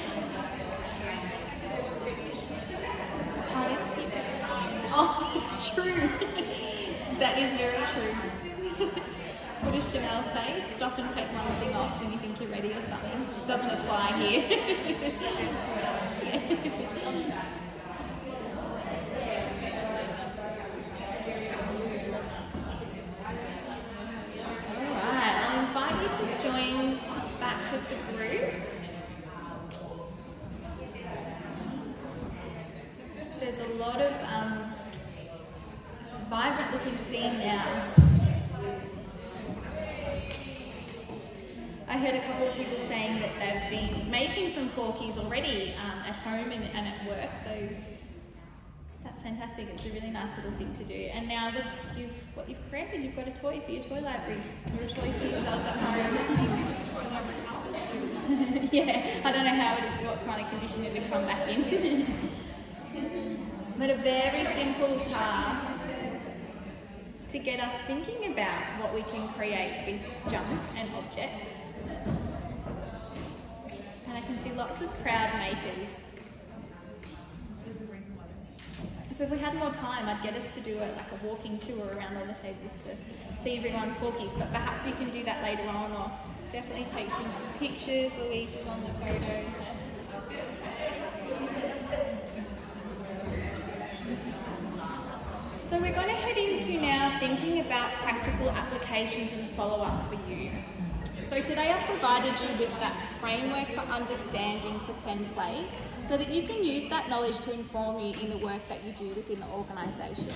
Pardon? Oh, true. That is very true. What does Chanel say? Stop and take one thing off when you think you're ready or something. It doesn't apply here. Alright, I'll invite you to join back with the group. There's a lot of it's a vibrant looking scene now. I heard a couple of people saying that they've been making some forkies already at home and at work, so that's fantastic. It's a really nice little thing to do. And now that what you've created, you've got a toy for your toy libraries, or a toy for yourselves at home. Yeah, I don't know what kind of condition it would come back in. But a very simple task to get us thinking about what we can create with junk and objects. And I can see lots of proud makers. So if we had more time, I'd get us to do like a walking tour around all the tables to see everyone's forkies, but perhaps we can do that later on, or definitely take some pictures. Louise is on the photos. So we're going to head into now thinking about practical applications and follow-up for you. So today I've provided you with that framework for understanding pretend play so that you can use that knowledge to inform you in the work that you do within the organisation.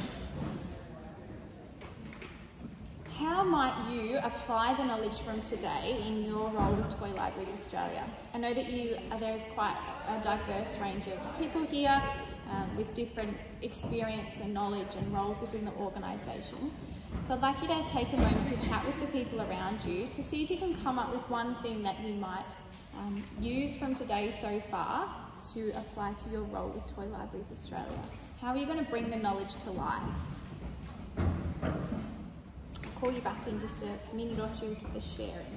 How might you apply the knowledge from today in your role with Toy Libraries Australia? I know that there's quite a diverse range of people here with different experience and knowledge and roles within the organisation. So I'd like you to take a moment to chat with the people around you to see if you can come up with one thing that you might use from today so far to apply to your role with Toy Libraries Australia. How are you going to bring the knowledge to life? I'll call you back in just a minute or two for sharing.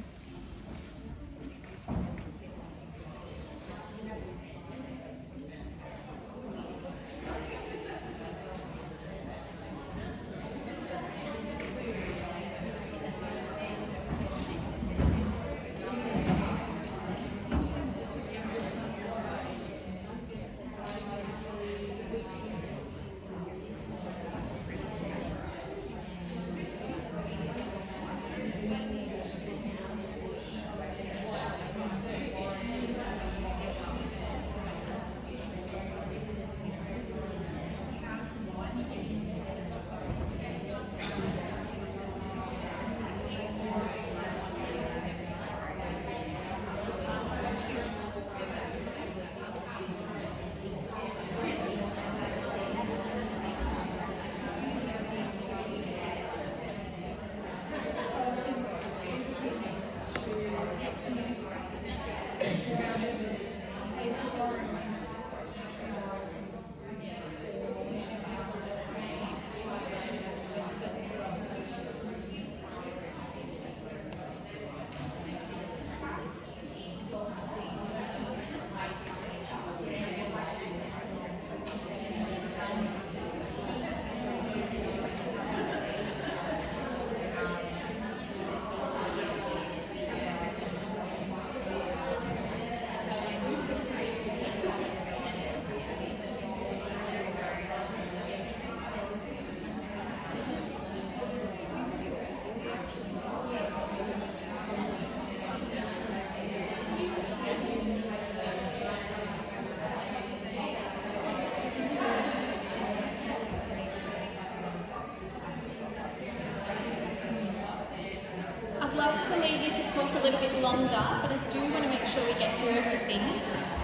A little bit longer, but I do want to make sure we get through everything.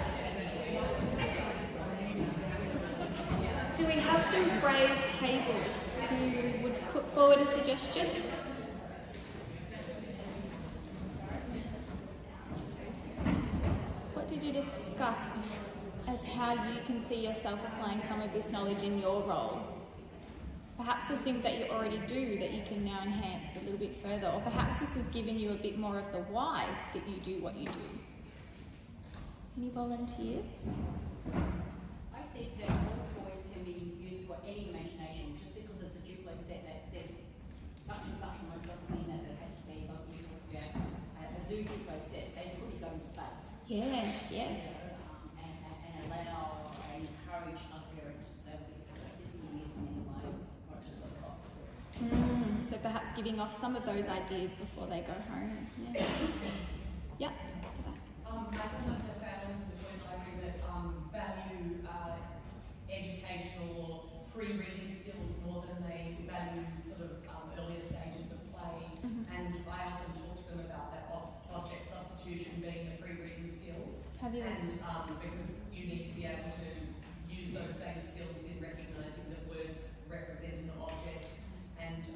Do we have some brave tables who would put forward a suggestion? What did you discuss as how you can see yourself applying some of this knowledge in your role? perhaps there's things that you already do that you can now enhance a little bit further, or perhaps this has given you a bit more of the why that you do what you do. Any volunteers? I think that all toys can be used for any imagination. Just because it's a Duplo set that says such and such on it doesn't mean that it has to be like a zoo Duplo set. They fully go in space. Yes, yes. And allow and encourage other parents to say this can be used in many ways, not just for the box. So perhaps giving off some of those ideas before they go home. Yeah. Yep. I sometimes have families in the Joint Library that value educational or pre-reading skills more than they value sort of earlier stages of play. And I often talk to them about that object substitution being a pre-reading skill. Fabulous. And because you need to be able to use those same skills in recognising that words represent an object, and it's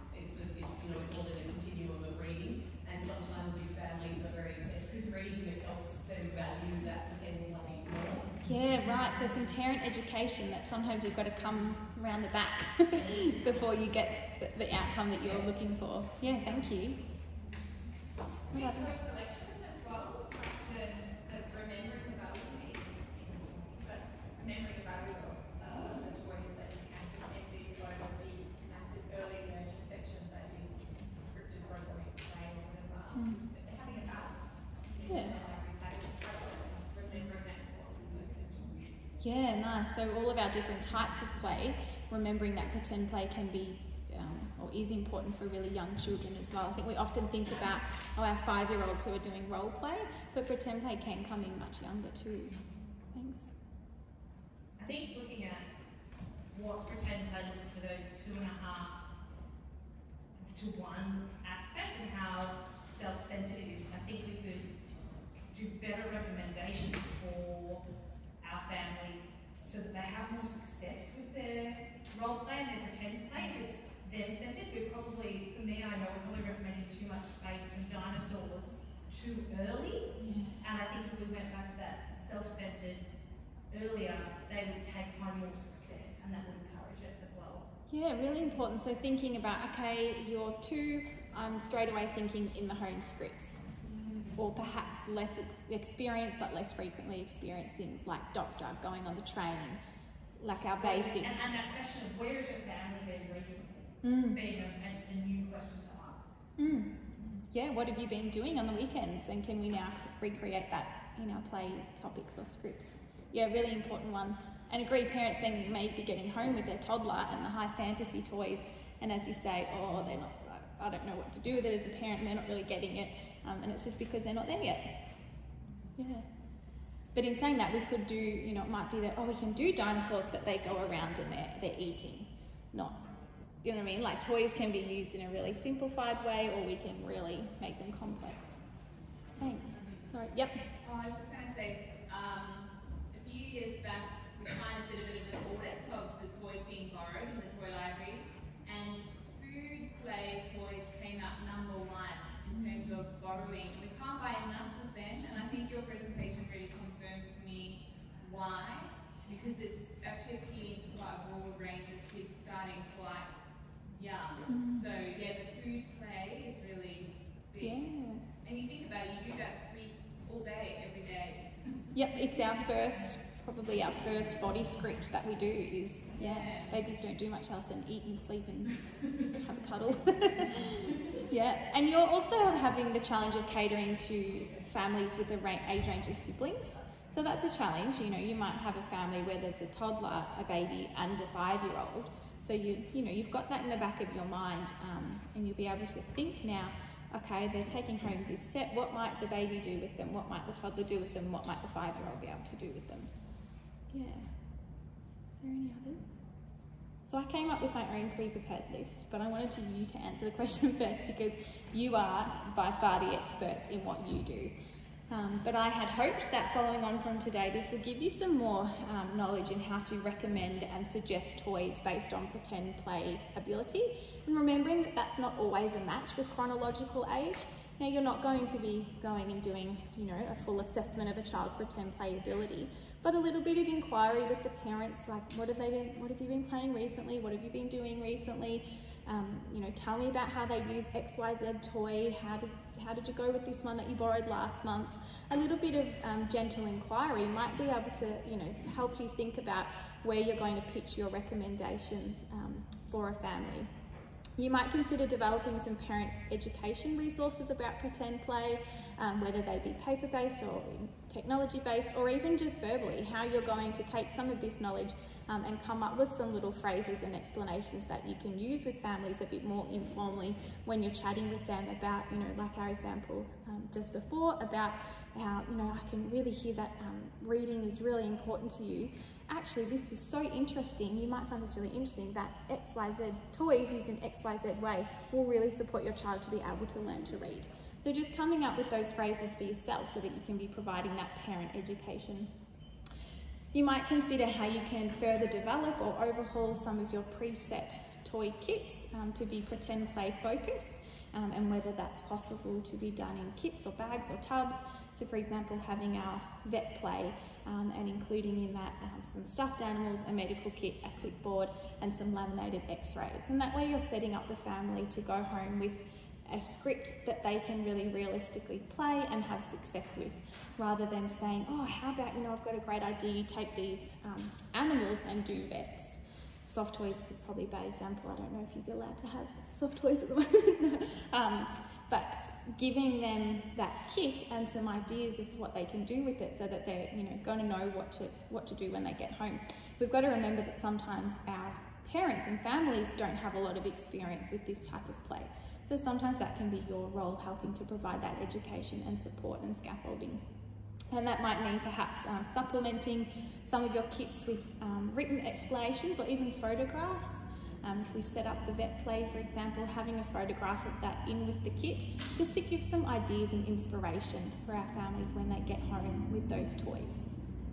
all in a continuum of reading. And sometimes if families are very obsessed with reading, it helps them value that pretend play more. Yeah, right. So some parent education that sometimes you've got to come around the back before you get the outcome that you're looking for. Yeah, thank you. What other? Selection as well, the remembering the value, but remembering the value of a toy that you can pretend is over the massive early learning section that is scripted programming, play or whatever. Just having a balance. Yeah. Remembering that importance in those sections. Yeah, nice. So all of our different types of play, remembering that pretend play can be or is important for really young children as well. I think we often think about our 5-year-olds who are doing role play, but pretend play can come in much younger too. Thanks. I think looking at what pretend play looks for those 2.5 to 1 aspects and how self-centered it is, I think we could do better recommendations for our families so that they have more success with their role play and their pretend play. If it's them-centered, for me, I know we're probably recommending too much space and dinosaurs too early. Yeah. And I think if we went back to that self-centered earlier, they would take home more success, and that would encourage it as well. Yeah, really important. So thinking about, okay, you're 2, straight away thinking in the home scripts. Or perhaps less experienced, but less frequently experienced things like doctor, going on the train, like our basics. And that question of where has your family been recently? Being a new question to ask. Yeah, what have you been doing on the weekends, and can we now recreate that in our play topics or scripts? Yeah, really important one. And agree, parents then may be getting home with their toddler and the high fantasy toys, and as you say, oh, they're not, I don't know what to do with it as a parent, and they're not really getting it, and it's just because they're not there yet. Yeah. But in saying that, we could do, it might be that, we can do dinosaurs, but they go around and they're eating, not. You know what I mean? Like toys can be used in a really simplified way, or we can really make them complex. Thanks. Sorry. Yep. I was just going to say, a few years back, we kind of did a bit of an audit of the toys being borrowed in the toy libraries, and food play toys came out #1 in terms of borrowing. We can't buy enough of them, and I think your presentation really confirmed for me why, because it's actually appealing to quite a broad range of kids starting quite young. So yeah, the food play is really big. Yeah. And you think about it, you do that all day, every day. Yep, it's probably our first body script that we do is, babies don't do much else than eat and sleep and have a cuddle. Yeah, and you're also having the challenge of catering to families with a age range of siblings. So that's a challenge. You might have a family where there's a toddler, a baby, and a 5-year-old. So you've got that in the back of your mind, and you'll be able to think now, okay, they're taking home this set, what might the baby do with them, what might the toddler do with them, what might the 5-year-old be able to do with them? Yeah. Is there any others? So I came up with my own pre-prepared list, but I wanted you to answer the question first because you are by far the experts in what you do. But I had hoped that following on from today, this will give you some more knowledge in how to recommend and suggest toys based on pretend play ability. And remembering that that's not always a match with chronological age. Now, you're not going to be going and doing, you know, a full assessment of a child's pretend play ability, but a little bit of inquiry with the parents, like what have you been playing recently? What have you been doing recently? You know, tell me about how they use XYZ toy. How did you go with this one that you borrowed last month? A little bit of gentle inquiry might be able to, you know, help you think about where you're going to pitch your recommendations for a family. You might consider developing some parent education resources about pretend play, whether they be paper-based or technology-based, or even just verbally, how you're going to take some of this knowledge and come up with some little phrases and explanations that you can use with families a bit more informally when you're chatting with them about, you know, like our example just before, about how, you know, I can really hear that reading is really important to you. Actually, this is so interesting, you might find this really interesting, that XYZ toys used in XYZ way will really support your child to be able to learn to read. So just coming up with those phrases for yourself so that you can be providing that parent education. You might consider how you can further develop or overhaul some of your preset toy kits to be pretend play focused, and whether that's possible to be done in kits or bags or tubs. So for example, having our vet play and including in that some stuffed animals, a medical kit, a clipboard and some laminated x-rays. And that way you're setting up the family to go home with a script that they can really realistically play and have success with, rather than saying, oh, how about, you know, I've got a great idea, you take these animals and do vets. Soft toys is probably a bad example. I don't know if you're allowed to have soft toys at the moment. But giving them that kit and some ideas of what they can do with it so that they're, you know, going to know what to do when they get home. We've got to remember that sometimes our parents and families don't have a lot of experience with this type of play. So sometimes that can be your role, helping to provide that education and support and scaffolding. And that might mean perhaps supplementing some of your kits with written explanations or even photographs. If we set up the vet play, for example, having a photograph of that in with the kit, just to give some ideas and inspiration for our families when they get home with those toys.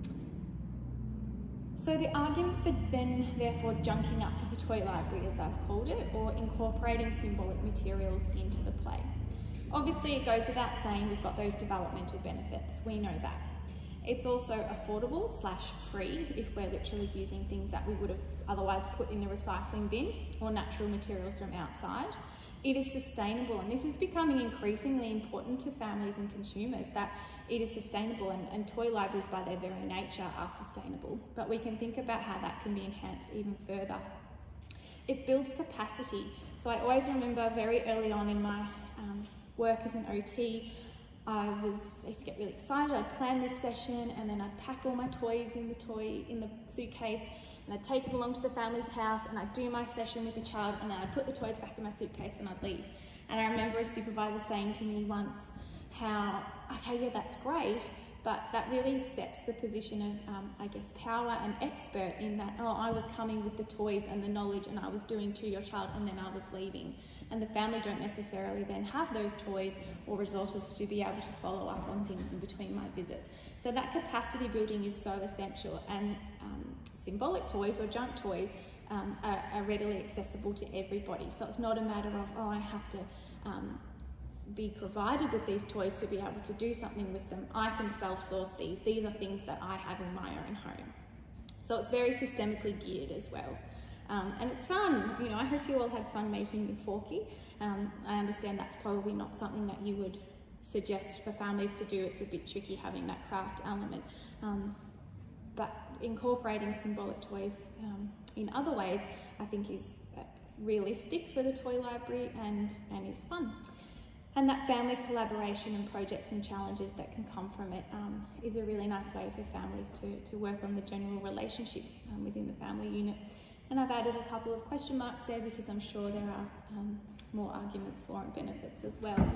So the argument for then, therefore, junking up the toy library, as I've called it, or incorporating symbolic materials into the play. Obviously, it goes without saying we've got those developmental benefits. We know that. It's also affordable / free if we're literally using things that we would have otherwise put in the recycling bin or natural materials from outside. It is sustainable, and this is becoming increasingly important to families and consumers, that it is sustainable, and toy libraries by their very nature are sustainable, but we can think about how that can be enhanced even further. It builds capacity. So I always remember very early on in my work as an OT, I used to get really excited. I'd plan this session and then I'd pack all my toys in the suitcase, and I'd take it along to the family's house and I'd do my session with the child, and then I'd put the toys back in my suitcase and I'd leave. And I remember a supervisor saying to me once how, okay, yeah, that's great, but that really sets the position of, I guess, power and expert in that, oh, I was coming with the toys and the knowledge and I was doing to your child and then I was leaving. And the family don't necessarily then have those toys or resources to be able to follow up on things in between my visits. So that capacity building is so essential, and symbolic toys or junk toys are readily accessible to everybody. So it's not a matter of, oh, I have to be provided with these toys to be able to do something with them. I can self-source these. These are things that I have in my own home. So it's very systemically geared as well. And it's fun. You know, I hope you all had fun making your forky. I understand that's probably not something that you would suggest for families to do. It's a bit tricky having that craft element. But incorporating symbolic toys in other ways, I think is realistic for the toy library and is fun. And that family collaboration and projects and challenges that can come from it is a really nice way for families to work on the general relationships within the family unit. And I've added a couple of question marks there because I'm sure there are more arguments for and benefits as well.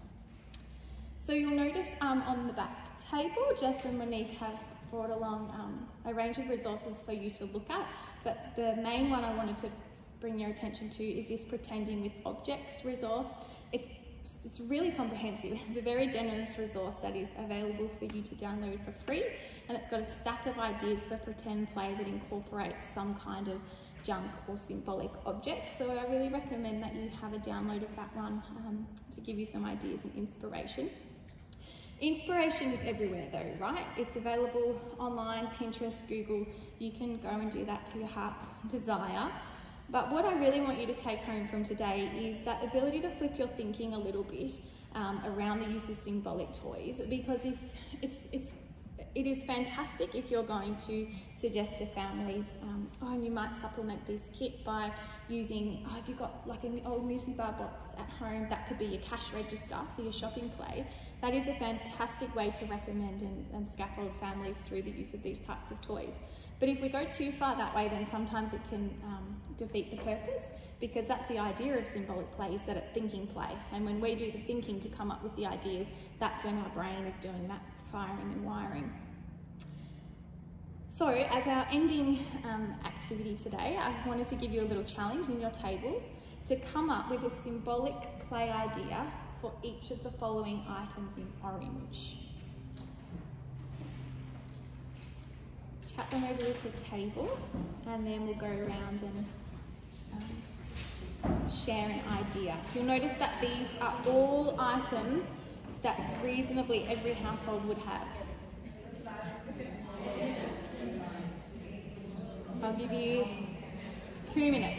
So you'll notice on the back table, Jess and Monique have brought along a range of resources for you to look at, but the main one I wanted to bring your attention to is this Pretending with Objects resource. It's really comprehensive. It's a very generous resource that is available for you to download for free, and it's got a stack of ideas for pretend play that incorporates some kind of junk or symbolic object. So I really recommend that you have a download of that one to give you some ideas and inspiration. Inspiration is everywhere though, right? It's available online, Pinterest, Google. You can go and do that to your heart's desire. But what I really want you to take home from today is that ability to flip your thinking a little bit around the use of symbolic toys, because it is fantastic if you're going to suggest to families, and you might supplement this kit by using, if you've got like an old muesli bar box at home, that could be your cash register for your shopping play. That is a fantastic way to recommend and scaffold families through the use of these types of toys. But if we go too far that way, then sometimes it can defeat the purpose, because that's the idea of symbolic play, is that it's thinking play. And when we do the thinking to come up with the ideas, that's when our brain is doing that firing and wiring. So as our ending activity today, I wanted to give you a little challenge in your tables to come up with a symbolic play idea for each of the following items in orange. Chat them over with the table, and then we'll go around and share an idea. You'll notice that these are all items that reasonably every household would have. I'll give you 2 minutes.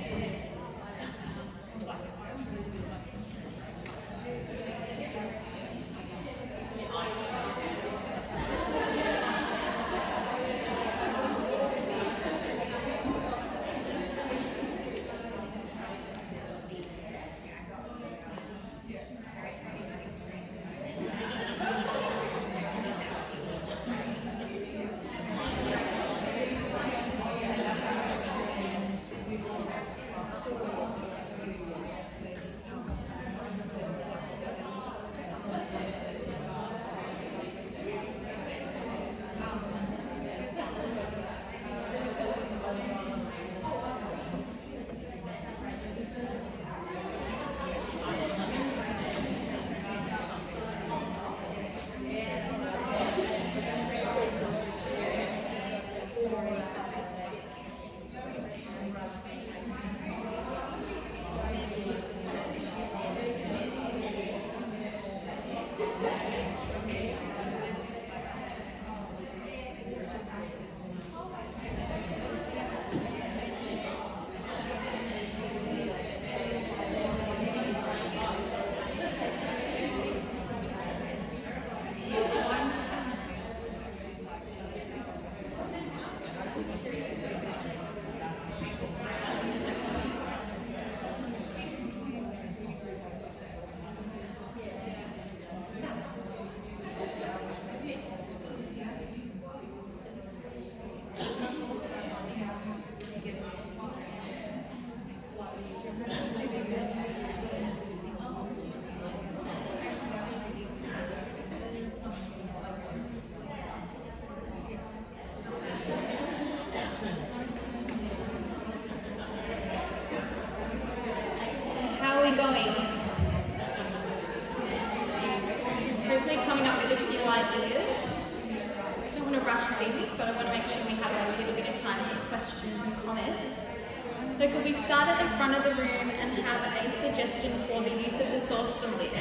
So could we start at the front of the room and have a suggestion for the use of the saucepan lid?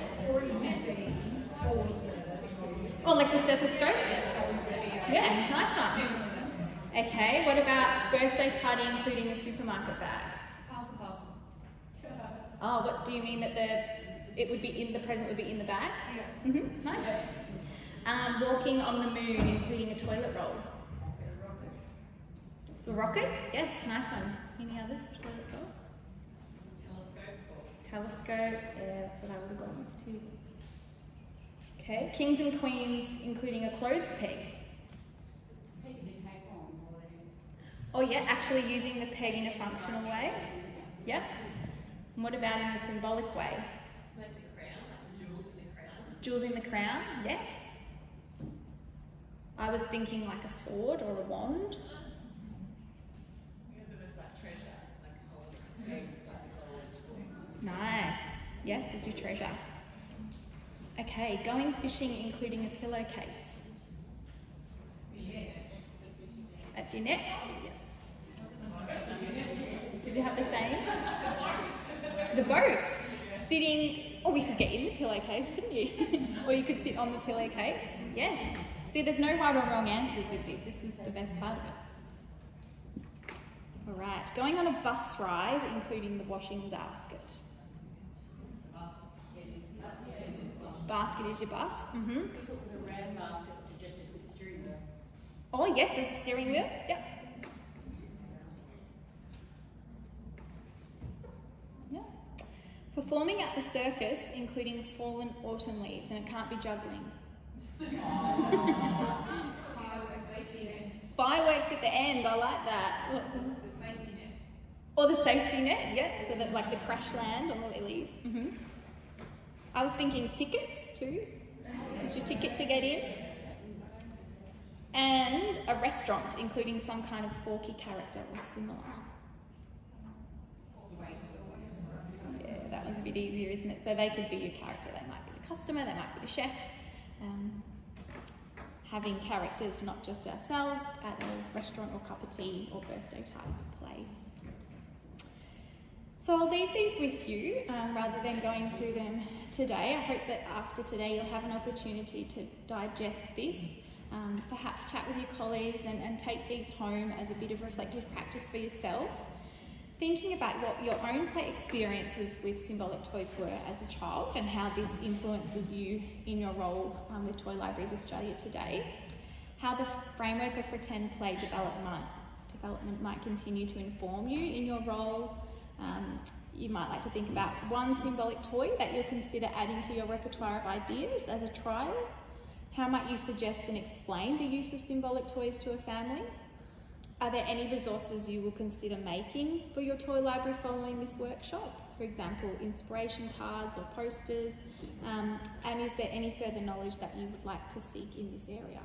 Oh, like the stethoscope? Yeah, nice one. Okay, what about birthday party including a supermarket bag? Parcel. Oh, what do you mean that the present would be in the bag? Yeah. Mm-hmm, nice. Walking on the moon including a toilet roll. The rocket? Yes, nice one. Any others? Toilet roll? Telescope, yeah, that's what I would have gone with too. Okay, kings and queens, including a clothes peg. Oh yeah, actually using the peg in a functional way. Yep. And what about in a symbolic way? Like the crown, like jewels in the crown. Jewels in the crown, yes. I was thinking like a sword or a wand. Nice. Yes, is your treasure. Okay, going fishing including a pillowcase. That's your net. Did you have the same? The boat. Sitting, or we could get in the pillowcase, couldn't you? Or you could sit on the pillowcase. Yes. See, there's no right or wrong answers with this. This is the best part of it. All right, going on a bus ride, including the washing basket. Basket is your bus. If it was a round basket suggested with steering wheel. Oh yes, there's a steering wheel. Yep. Yeah. Performing at the circus, including fallen autumn leaves, and it can't be juggling. Fireworks at the end. I like that. The safety net. Or the safety net. Yep. So that like the crash land on the leaves. I was thinking tickets too. It's your ticket to get in. And a restaurant, including some kind of forky character or similar. Yeah, that one's a bit easier, isn't it? So they could be your character. They might be the customer, they might be the chef. Having characters, not just ourselves, at a restaurant or cup of tea or birthday type play. So I'll leave these with you rather than going through them today. I hope that after today you'll have an opportunity to digest this, perhaps chat with your colleagues and take these home as a bit of reflective practice for yourselves. Thinking about what your own play experiences with symbolic toys were as a child and how this influences you in your role with Toy Libraries Australia today. How the framework of pretend play development might continue to inform you in your role. You might like to think about one symbolic toy that you'll consider adding to your repertoire of ideas as a trial. How might you suggest and explain the use of symbolic toys to a family? Are there any resources you will consider making for your toy library following this workshop? For example, inspiration cards or posters? And is there any further knowledge that you would like to seek in this area?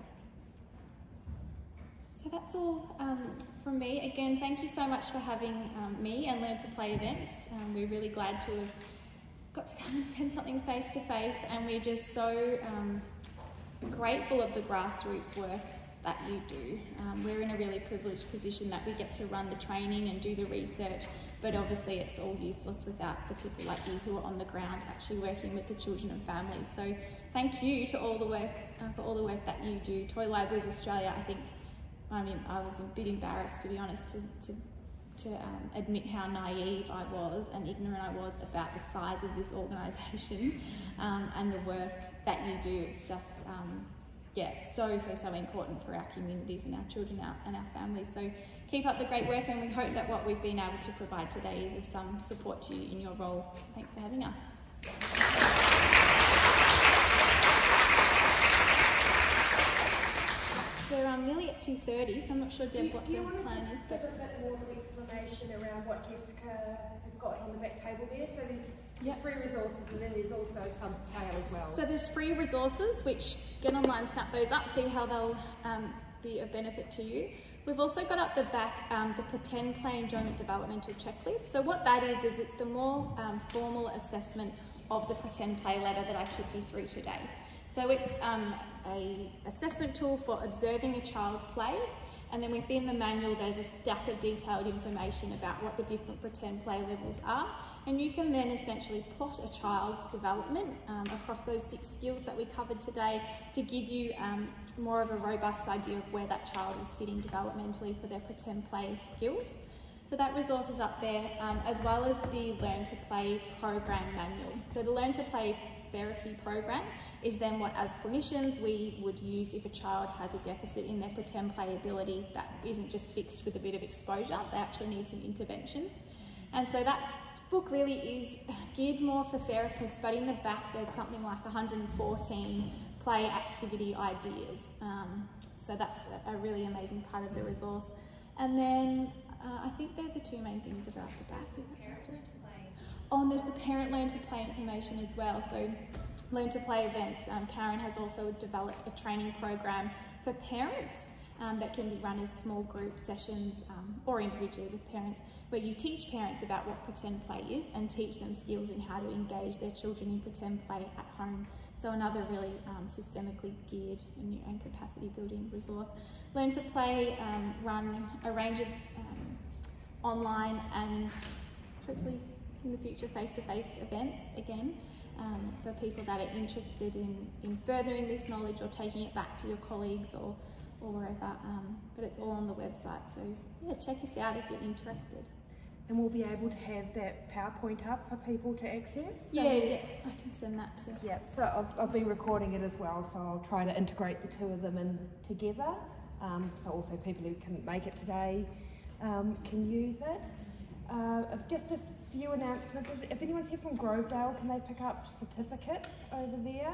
So that's all from me. Again, thank you so much for having me and Learn to Play events. We're really glad to have got to come and attend something face to face, and we're just so grateful of the grassroots work that you do. We're in a really privileged position that we get to run the training and do the research, but obviously it's all useless without the people like you who are on the ground actually working with the children and families. So thank you to all the work, for all the work that you do. Toy Libraries Australia, I was a bit embarrassed, to be honest, to admit how naive I was and ignorant I was about the size of this organisation and the work that you do. It's just, so important for our communities and our children and our families. So keep up the great work, and we hope that what we've been able to provide today is of some support to you in your role. Thanks for having us. We're nearly at 2:30, so I'm not sure, Deb, what the plan is. But do you want to just give a bit more explanation around what Jessica has got on the back table there? So there's free resources, and then there's also some sale as well. So there's free resources, which get online, snap those up, see how they'll be of benefit to you. We've also got up the back the Pretend Play Enjoyment Developmental Checklist. So what that is it's the more formal assessment of the Pretend Play letter that I took you through today. So it's a assessment tool for observing a child play, and then within the manual there's a stack of detailed information about what the different pretend play levels are, and you can then essentially plot a child's development across those 6 skills that we covered today to give you more of a robust idea of where that child is sitting developmentally for their pretend play skills. So that resource is up there, as well as the Learn to Play program manual. So the Learn to Play therapy program is then what, as clinicians, we would use if a child has a deficit in their pretend play ability that isn't just fixed with a bit of exposure. They actually need some intervention. And so that book really is geared more for therapists, but in the back there's something like 114 play activity ideas. So that's a really amazing part of the resource. And then I think they're the 2 main things about the back. Is that right? Oh, and there's the parent Learn to Play information as well. So Learn to Play events, Karen has also developed a training program for parents that can be run as small group sessions or individually with parents, where you teach parents about what pretend play is and teach them skills in how to engage their children in pretend play at home. So another really systemically geared and capacity building resource. Learn to Play run a range of online and hopefully in the future face-to-face events again for people that are interested in furthering this knowledge or taking it back to your colleagues or wherever. But it's all on the website, so yeah, check us out if you're interested. And we'll be able to have that PowerPoint up for people to access? Yeah, I can send that to. Yeah, so I've been recording it as well, so I'll try to integrate the two of them in together. So also people who couldn't make it today can use it. Just a few announcements. If anyone's here from Grovedale, can they pick up certificates over there?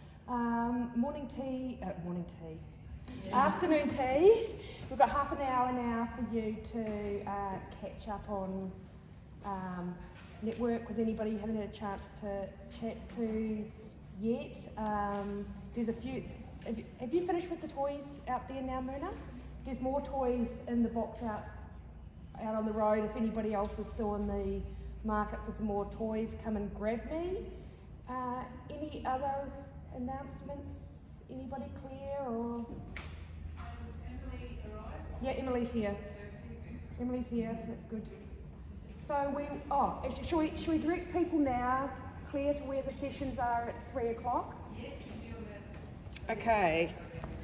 Afternoon tea. We've got half an hour now for you to catch up on network with anybody you haven't had a chance to chat to yet. There's a few. Have you finished with the toys out there now, Muna? There's more toys in the box out on the road. If anybody else is still in the market for some more toys, come and grab me. Any other announcements? Anybody clear or? Has Emily arrived? Yeah, Emily's here. Emily's here, that's good. So actually, shall we direct people now, Claire, to where the sessions are at 3 o'clock? Yeah, she'll do that. Okay.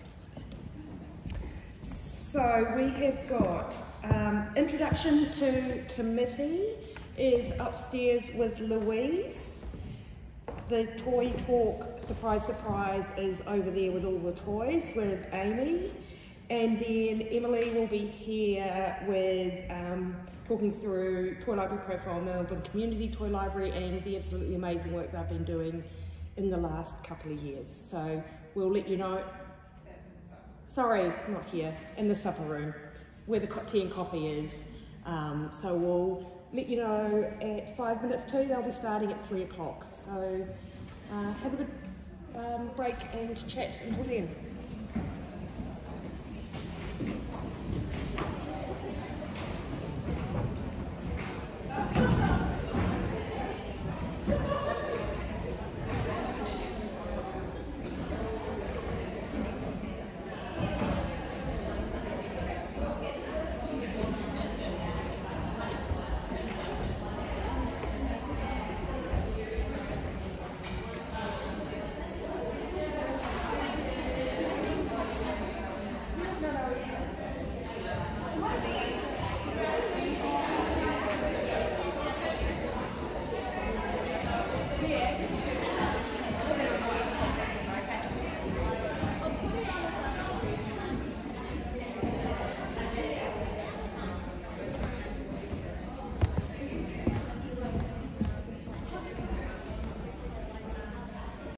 So we have got Introduction to Committee is upstairs with Louise. The toy talk, surprise, surprise, is over there with all the toys with Amy. And then Emily will be here with talking through Toy Library Profile, Melbourne Community Toy Library, and the absolutely amazing work they've been doing in the last couple of years. So we'll let you know. Sorry, not here, in the supper room, where the tea and coffee is. So we'll let you know at 5 minutes to. They'll be starting at 3 o'clock. So have a good break and chat until then.